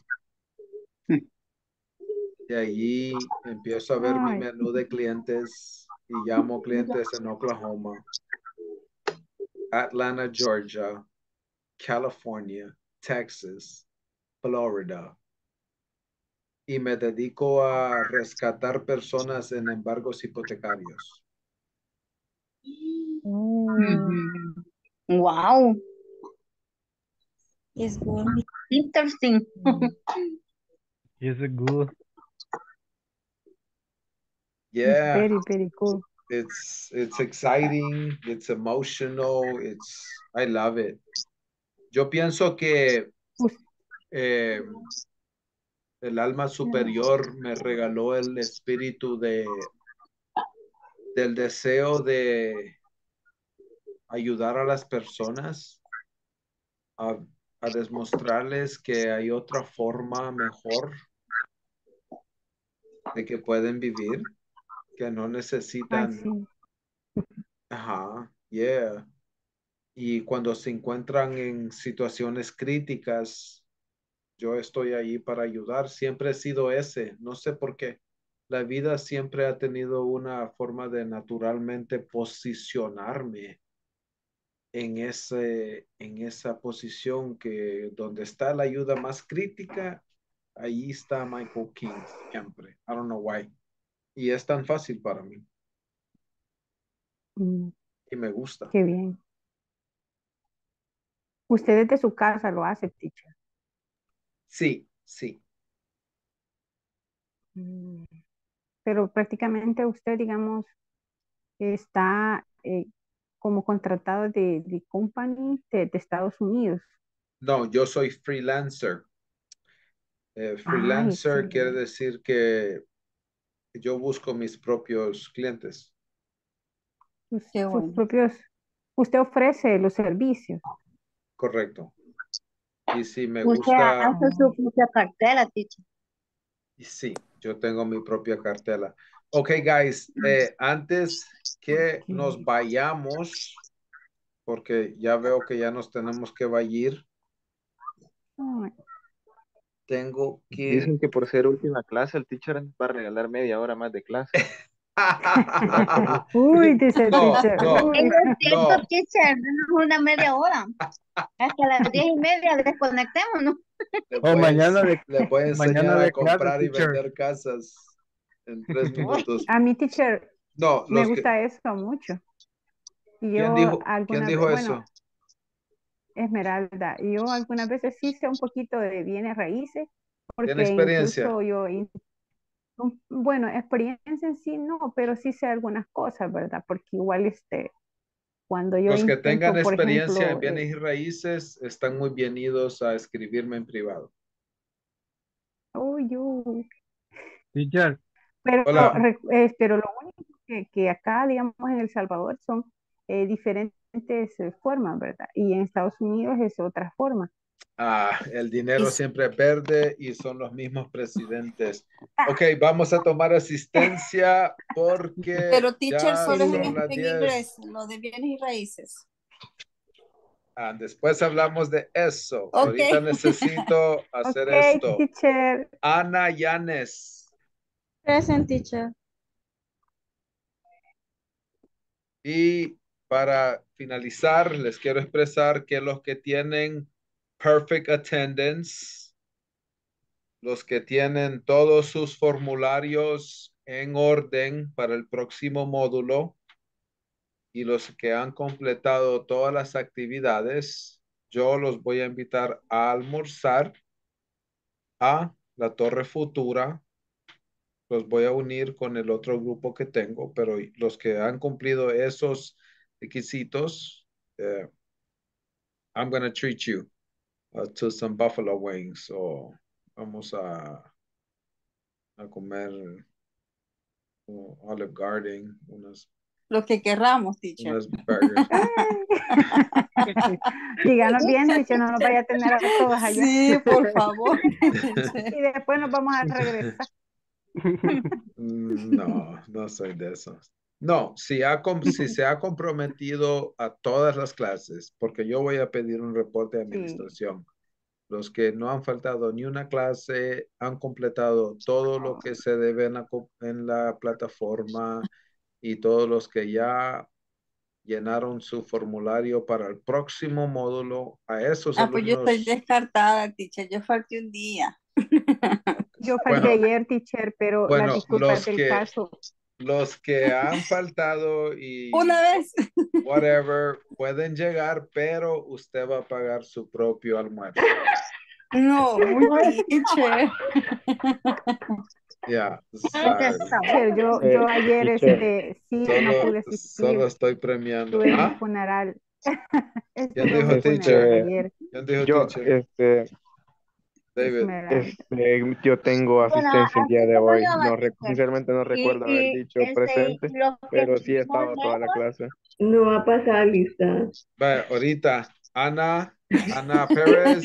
De allí empiezo a ver mi Ay, menú de clientes y llamo clientes en Oklahoma, Atlanta, Georgia, California, Texas, Florida. Y me dedico a rescatar personas en embargos hipotecarios. Wow, Es good. interesting. Is it good? it's Yeah, very, very cool. it's exciting, it's emotional, I love it. Yo pienso que Us- eh, el alma superior me regaló el espíritu del deseo de ayudar a las personas a, a demostrarles que hay otra forma mejor de que pueden vivir, que no Ay, necesitan, sí. ajá, yeah. Y cuando se encuentran en situaciones críticas, yo estoy ahí para ayudar. Siempre he sido ese, no sé por qué. La vida siempre ha tenido una forma de naturalmente posicionarme en esa posición que donde está la ayuda más crítica, ahí está Michael King siempre. I don't know why. Y es tan fácil para mí Mm, y me gusta. qué bien. Usted desde su casa lo hace, teacher. Sí, sí. Mm, pero prácticamente usted, digamos, está como contratado de company de Estados Unidos. No, yo soy freelancer. Ay, Freelancer quiere excelente. decir que yo busco mis propios clientes. Qué Sus bueno. propios, usted ofrece los servicios. Correcto. Y si me Usted gusta, hace su propia cartela, teacher. y sí, yo tengo mi propia cartela. Ok, guys, antes que nos vayamos, porque ya veo que ya nos tenemos que ir, Ay, tengo que... Dicen que por ser última clase, el teacher va a regalar media hora más de clase. Uy, dice el No, teacher. no, Uy. Eso es cierto, no. teacher. Denos una media hora. Hasta las 10:30 desconectémonos. Les voy a mañana enseñar a de clase, comprar y teacher. vender casas en 3 minutos. A mi teacher No, me los que... gusta eso mucho. Y ¿Quién yo quién alguna vez, dijo bueno, eso? Esmeralda, y yo algunas veces sí sé un poquito de bienes raíces, ¿Tiene porque experiencia? incluso bueno, experiencia en sí no, pero sí sé algunas cosas, ¿verdad? Porque igual cuando yo Los que tengan intento, por experiencia en ejemplo, bienes y raíces están muy bienvenidos a escribirme en privado. uy, uy, Teacher, Hola. pero lo único que acá, digamos, en El Salvador son diferentes formas, ¿verdad? Y en Estados Unidos es otra forma. El dinero siempre es verde y son los mismos presidentes. Ok, vamos a tomar asistencia porque Pero teacher ya solo es son las en 10. inglés, lo de bienes y raíces. Después hablamos de eso. Ok. Ahorita necesito hacer Ok, esto. teacher. Ana Yanes. Present, teacher. Y para finalizar, les quiero expresar que los que tienen perfect attendance, los que tienen todos sus formularios en orden para el próximo módulo y los que han completado todas las actividades, yo los voy a invitar a almorzar a la Torre Futura. Los voy a unir con el otro grupo que tengo, pero los que han cumplido esos requisitos, I'm going to treat you to some buffalo wings o vamos a comer Olive Garden, Lo que querramos, teacher. unas burgers. Díganos bien, teacher, no nos vaya a tener a todos allá. Sí, por favor. Y después nos vamos a regresar. No, no soy de esos. No, si se ha comprometido a todas las clases, porque yo voy a pedir un reporte de Sí. administración. Los que no han faltado ni una clase han completado todo lo que se debe en la plataforma y todos los que ya llenaron su formulario para el próximo módulo, a esos Pues yo estoy alumnos. descartada, teacher. Yo falté un día. Yo falté ayer, teacher, pero las Bueno, disculpas del caso. los que han faltado y Una vez. whatever pueden llegar, pero usted va a pagar su propio almuerzo. No, muy teacher. Ya, Teacher, yo ayer sí no pude asistir. solo estoy premiando. Estuve en un funeral. ¿Quién Estuve en dijo un funeral teacher? ayer. ¿Quién dijo Yo, teacher? David. yo tengo asistencia el día de hoy. No, sinceramente no Y, recuerdo haber y dicho presente, los que pero sí he estuvimos estado toda la lejos, clase. No va a pasar lista. Vaya, ahorita, Ana Pérez.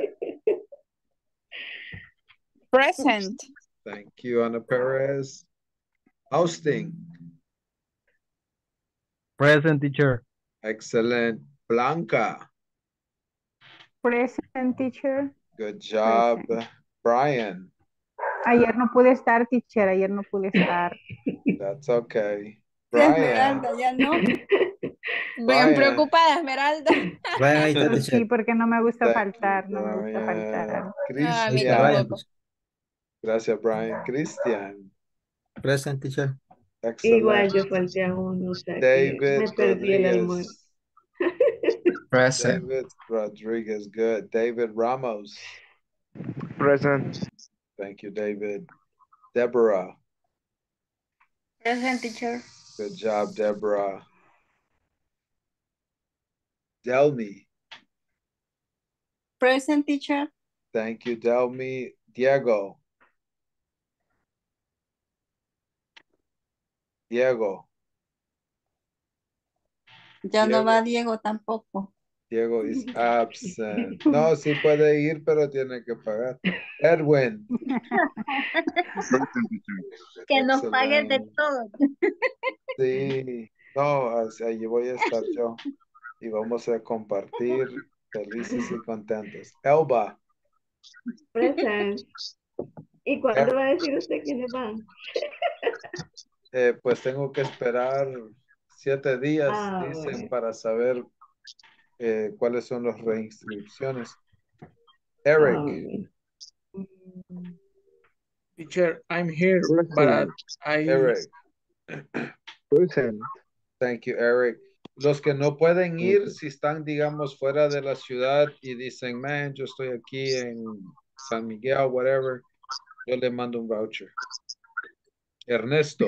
Present. Thank you, Ana Pérez. Austin. Present, teacher. Excellent. Blanca. Present, teacher. Good job. Brian. Ayer no pude estar, teacher. Ayer no pude estar. That's okay. Esmeralda, ya no. Bien preocupada, Esmeralda. Brian, ahí está, Sí, teacher. porque no me gusta Thank faltar, you, no me gusta faltar. A mí Cristian. tampoco. Gracias, Brian. Cristian. Present, teacher. Igual Excellent. yo falté a uno, o sea que David me perdí el almuerzo. Rodriguez. Present. David Rodriguez, good. David Ramos. Present. Thank you, David. Deborah. present, teacher. Good job, Deborah. Delmi. Present, teacher. Thank you, Delmi. Diego. Diego. Ya no Diego. va Diego tampoco. Diego is absent. No, sí puede ir, pero tiene que pagar. Edwin. Que nos paguen de Excelente. todo. Sí. No, allí voy a estar yo. Y vamos a compartir felices y contentos. Elba. Present. ¿Y cuándo va a decir usted quiénes van? Pues tengo que esperar 7 días, Ah, dicen, bueno. para saber cuáles son las reinscripciones. Ah, Eric. bueno. Teacher, I'm here, but Present. Eric. Present. Thank you, Eric. Los que no pueden ir, si están, digamos, fuera de la ciudad y dicen, man, yo estoy aquí en San Miguel, whatever, yo le mando un voucher. Ernesto.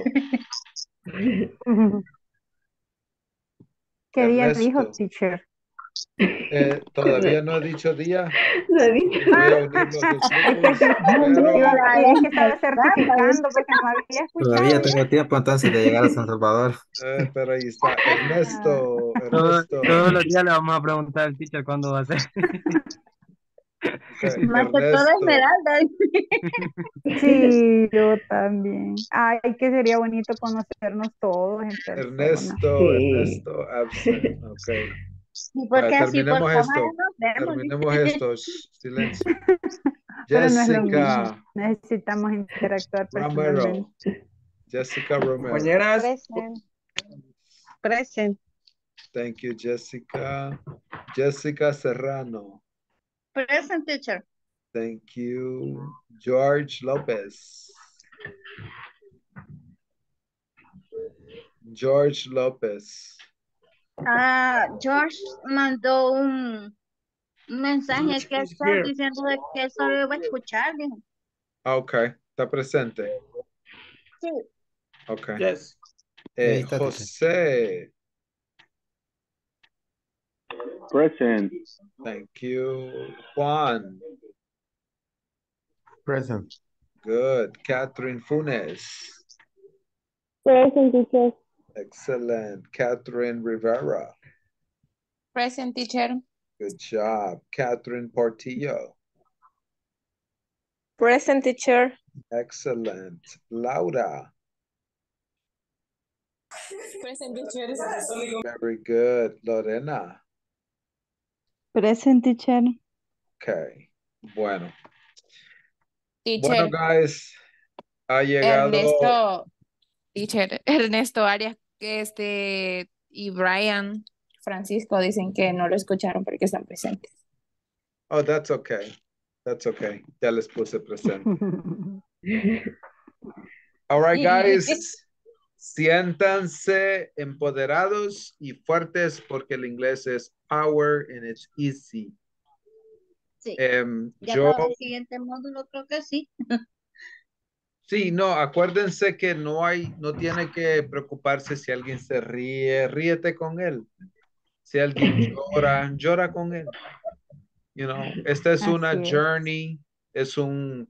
¿Qué día Ernesto. dijo, teacher? Todavía no he dicho día. Lo he dicho. Voy a unir los dos Es que grupos, sí, pero iba a decir, es que estaba certificando porque no había Todavía escuchado. tengo tiempo entonces de llegar a San Salvador. pero ahí está. Ernesto. Todos los días le vamos a preguntar al teacher cuándo va a ser. Okay, Más que todo Ernesto. Esmeralda. Sí, yo también. Ay, que sería bonito conocernos todos en persona. Ernesto, absent. Ok. Y porque así por Terminemos cámara esto. nos vemos. Terminemos esto. Shh, silencio. Pero no es lo mismo. Jessica Necesitamos interactuar Romero. personalmente. Jessica Romero. Compañeras, Present. Present. Thank you, Jessica. Jessica Serrano. Present, teacher. Thank you. George Lopez. George Lopez. George mandó un mensaje que está here. diciendo de que él solo iba a escuchar, dijo. Ok. Está presente. Sí. Ok. Yes. Ahí está, teacher. José. Present. Thank you. Juan. Present. Good. Catherine Funes. Present, teacher. Excellent. Catherine Rivera. Present, teacher. Good job. Catherine Portillo. Present, teacher. Excellent. Laura. Present, teacher. Very good. Lorena. Present, teacher. Okay. Bueno. Teacher. Bueno, guys. Ha llegado. Ernesto Arias, y Brian Francisco dicen que no lo escucharon porque están presentes. Oh, that's okay. That's okay. Ya les puse presente. All right, guys. Siéntanse empoderados y fuertes porque el inglés es power and it's easy. Sí. Ya Yo, para el siguiente módulo creo que sí. sí, no, acuérdense que no tiene que preocuparse si alguien se ríe, ríete con él. Si alguien llora, llora con él. You know, esta es una Así es. journey, es un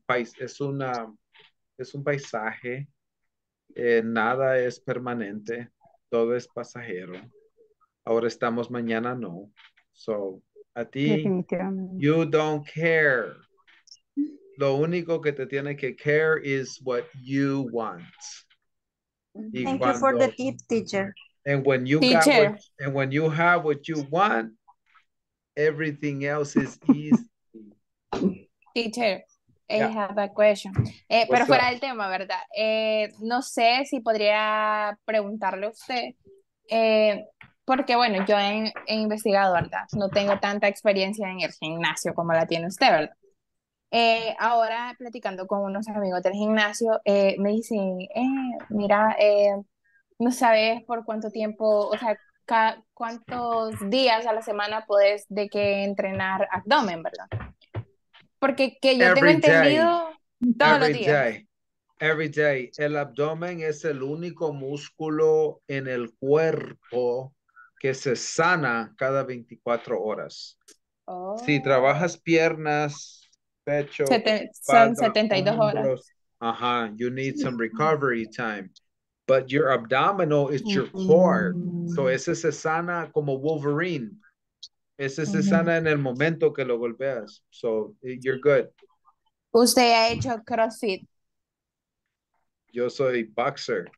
paisaje. Nada es permanente, todo es pasajero. Ahora estamos, mañana no. So, a ti, Definitivamente. you don't care. Lo único que te tiene que care is what you want. Y Thank you for the cuando- tip, teacher. And when you Teacher. when you have what you want, everything else is easy. Teacher, Yeah. I have a question. Pero What's fuera up? del tema, ¿verdad? No sé si podría preguntarle a usted, porque bueno, yo he investigado, ¿verdad? No tengo tanta experiencia en el gimnasio como la tiene usted, ¿verdad? Ahora, platicando con unos amigos del gimnasio, me dicen, mira, no sabes por cuánto tiempo, o sea, cuántos días a la semana puedes de que entrenar abdomen, ¿verdad? Porque que yo tengo Every day. entendido todos los Every días. day. Every day. El abdomen es el único músculo en el cuerpo que se sana cada 24 horas. Oh. Si trabajas piernas, pecho, Son espalda, 72 horas. hombros, ajá, you need some recovery time. but your abdominal is your core. So ese se sana como Wolverine. Ese se sana en el momento que lo golpeas. So you're good. ¿Usted ha hecho CrossFit? Yo soy boxer.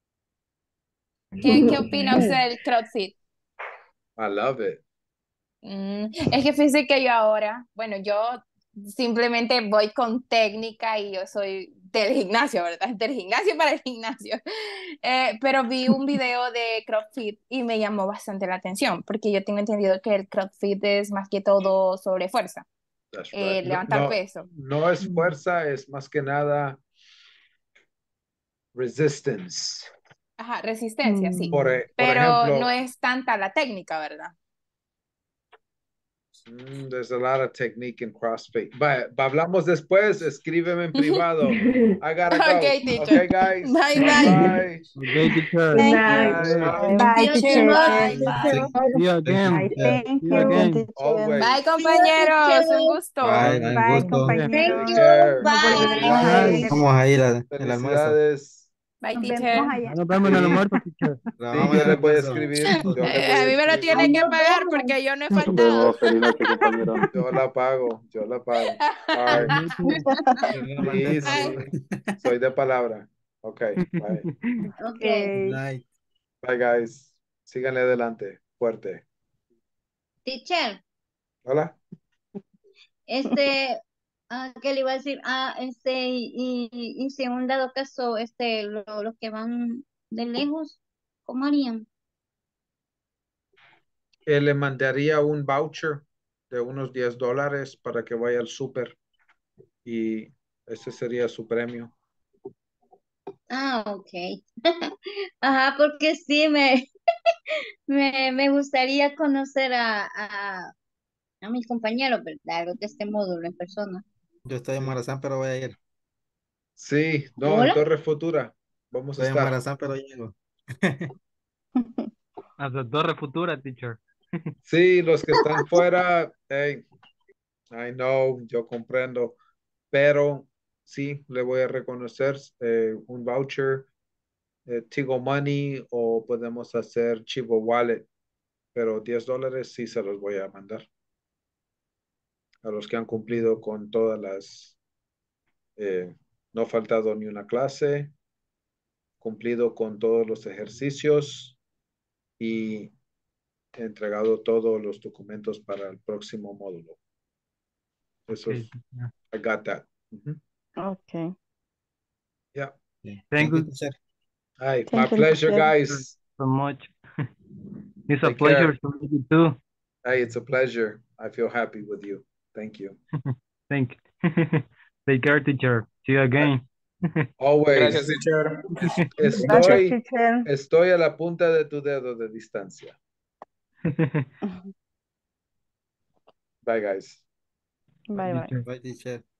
¿Qué opina usted del CrossFit? I love it. Es que fíjese que yo ahora, bueno, yo simplemente voy con técnica y yo soy del gimnasio, ¿verdad? Del gimnasio para el gimnasio. Pero vi un video de CrossFit y me llamó bastante la atención, porque yo tengo entendido que el CrossFit es más que todo sobre fuerza, That's right. levantar peso. No es fuerza, es más que nada resistance. Ajá, resistencia, sí. Por Pero ejemplo, no es tanta la técnica, ¿verdad? there's a lot of technique in CrossFit. But hablamos después, escríbeme en privado. I gotta go. Okay, teacher. Okay, guys. Bye, Bye. Okay, teacher. Good Thank night. you. Bye, See you teacher. tomorrow. See you again. Bye, thank See you you. again. Always. Bye, compañeros. Un gusto. Bye, Bye. un Bye, gusto. Thank compañeros. you. care. Nos Bye. volveremos a ver. Vamos a ir al almuerzo. Felicidades. Bye, Nos teacher. vemos allá. Nos vemos en el almuerzo, teacher. Vamos Sí, yo al les voy a almuerzo. escribir. Yo les voy A mí me lo escribir. tienen que Nos pagar vemos. porque yo no he Nos faltado. vemos. Feliz noche, compañero. Yo la pago. Yo la pago. All right. Please. Soy de palabra. Okay. Bye. Okay. Night. Bye, guys. Síganle adelante. Fuerte. Teacher, Hola. ¿qué le iba a decir? Y si en un dado caso, los que van de lejos, ¿cómo harían? Le mandaría un voucher de unos $10 para que vaya al súper y ese sería su premio. Ah, ok. Ajá, porque sí, me gustaría conocer a mis compañeros, ¿verdad? Los de este módulo en persona. Yo estoy en Morazán, pero voy a ir. Sí, no, ¿Hola? en Torre Futura. Vamos a Estoy en estar. Morazán, pero llego. Hasta Torre Futura, teacher. Sí, los que están fuera, hey, I know, yo comprendo, pero sí, le voy a reconocer un voucher, Tigo Money o podemos hacer Chivo Wallet, pero $10 sí se los voy a mandar a los que han cumplido con todas las, no ha faltado ni una clase, cumplido con todos los ejercicios y entregado todos los documentos para el próximo módulo. Eso es, I got that. Okay. Yeah. Thank you teacher. Hi, Thank my you, pleasure, teacher. guys. so much. It's a Take care. pleasure to meet you too. Hey, it's a pleasure. I feel happy with you. Thank you. Thank you. Take care, teacher. See you again. Always. Gracias, teacher. Gracias, Estoy, teacher. estoy a la punta de tu dedo de distancia. Bye, guys. Bye, bye. Teacher. Bye, teacher.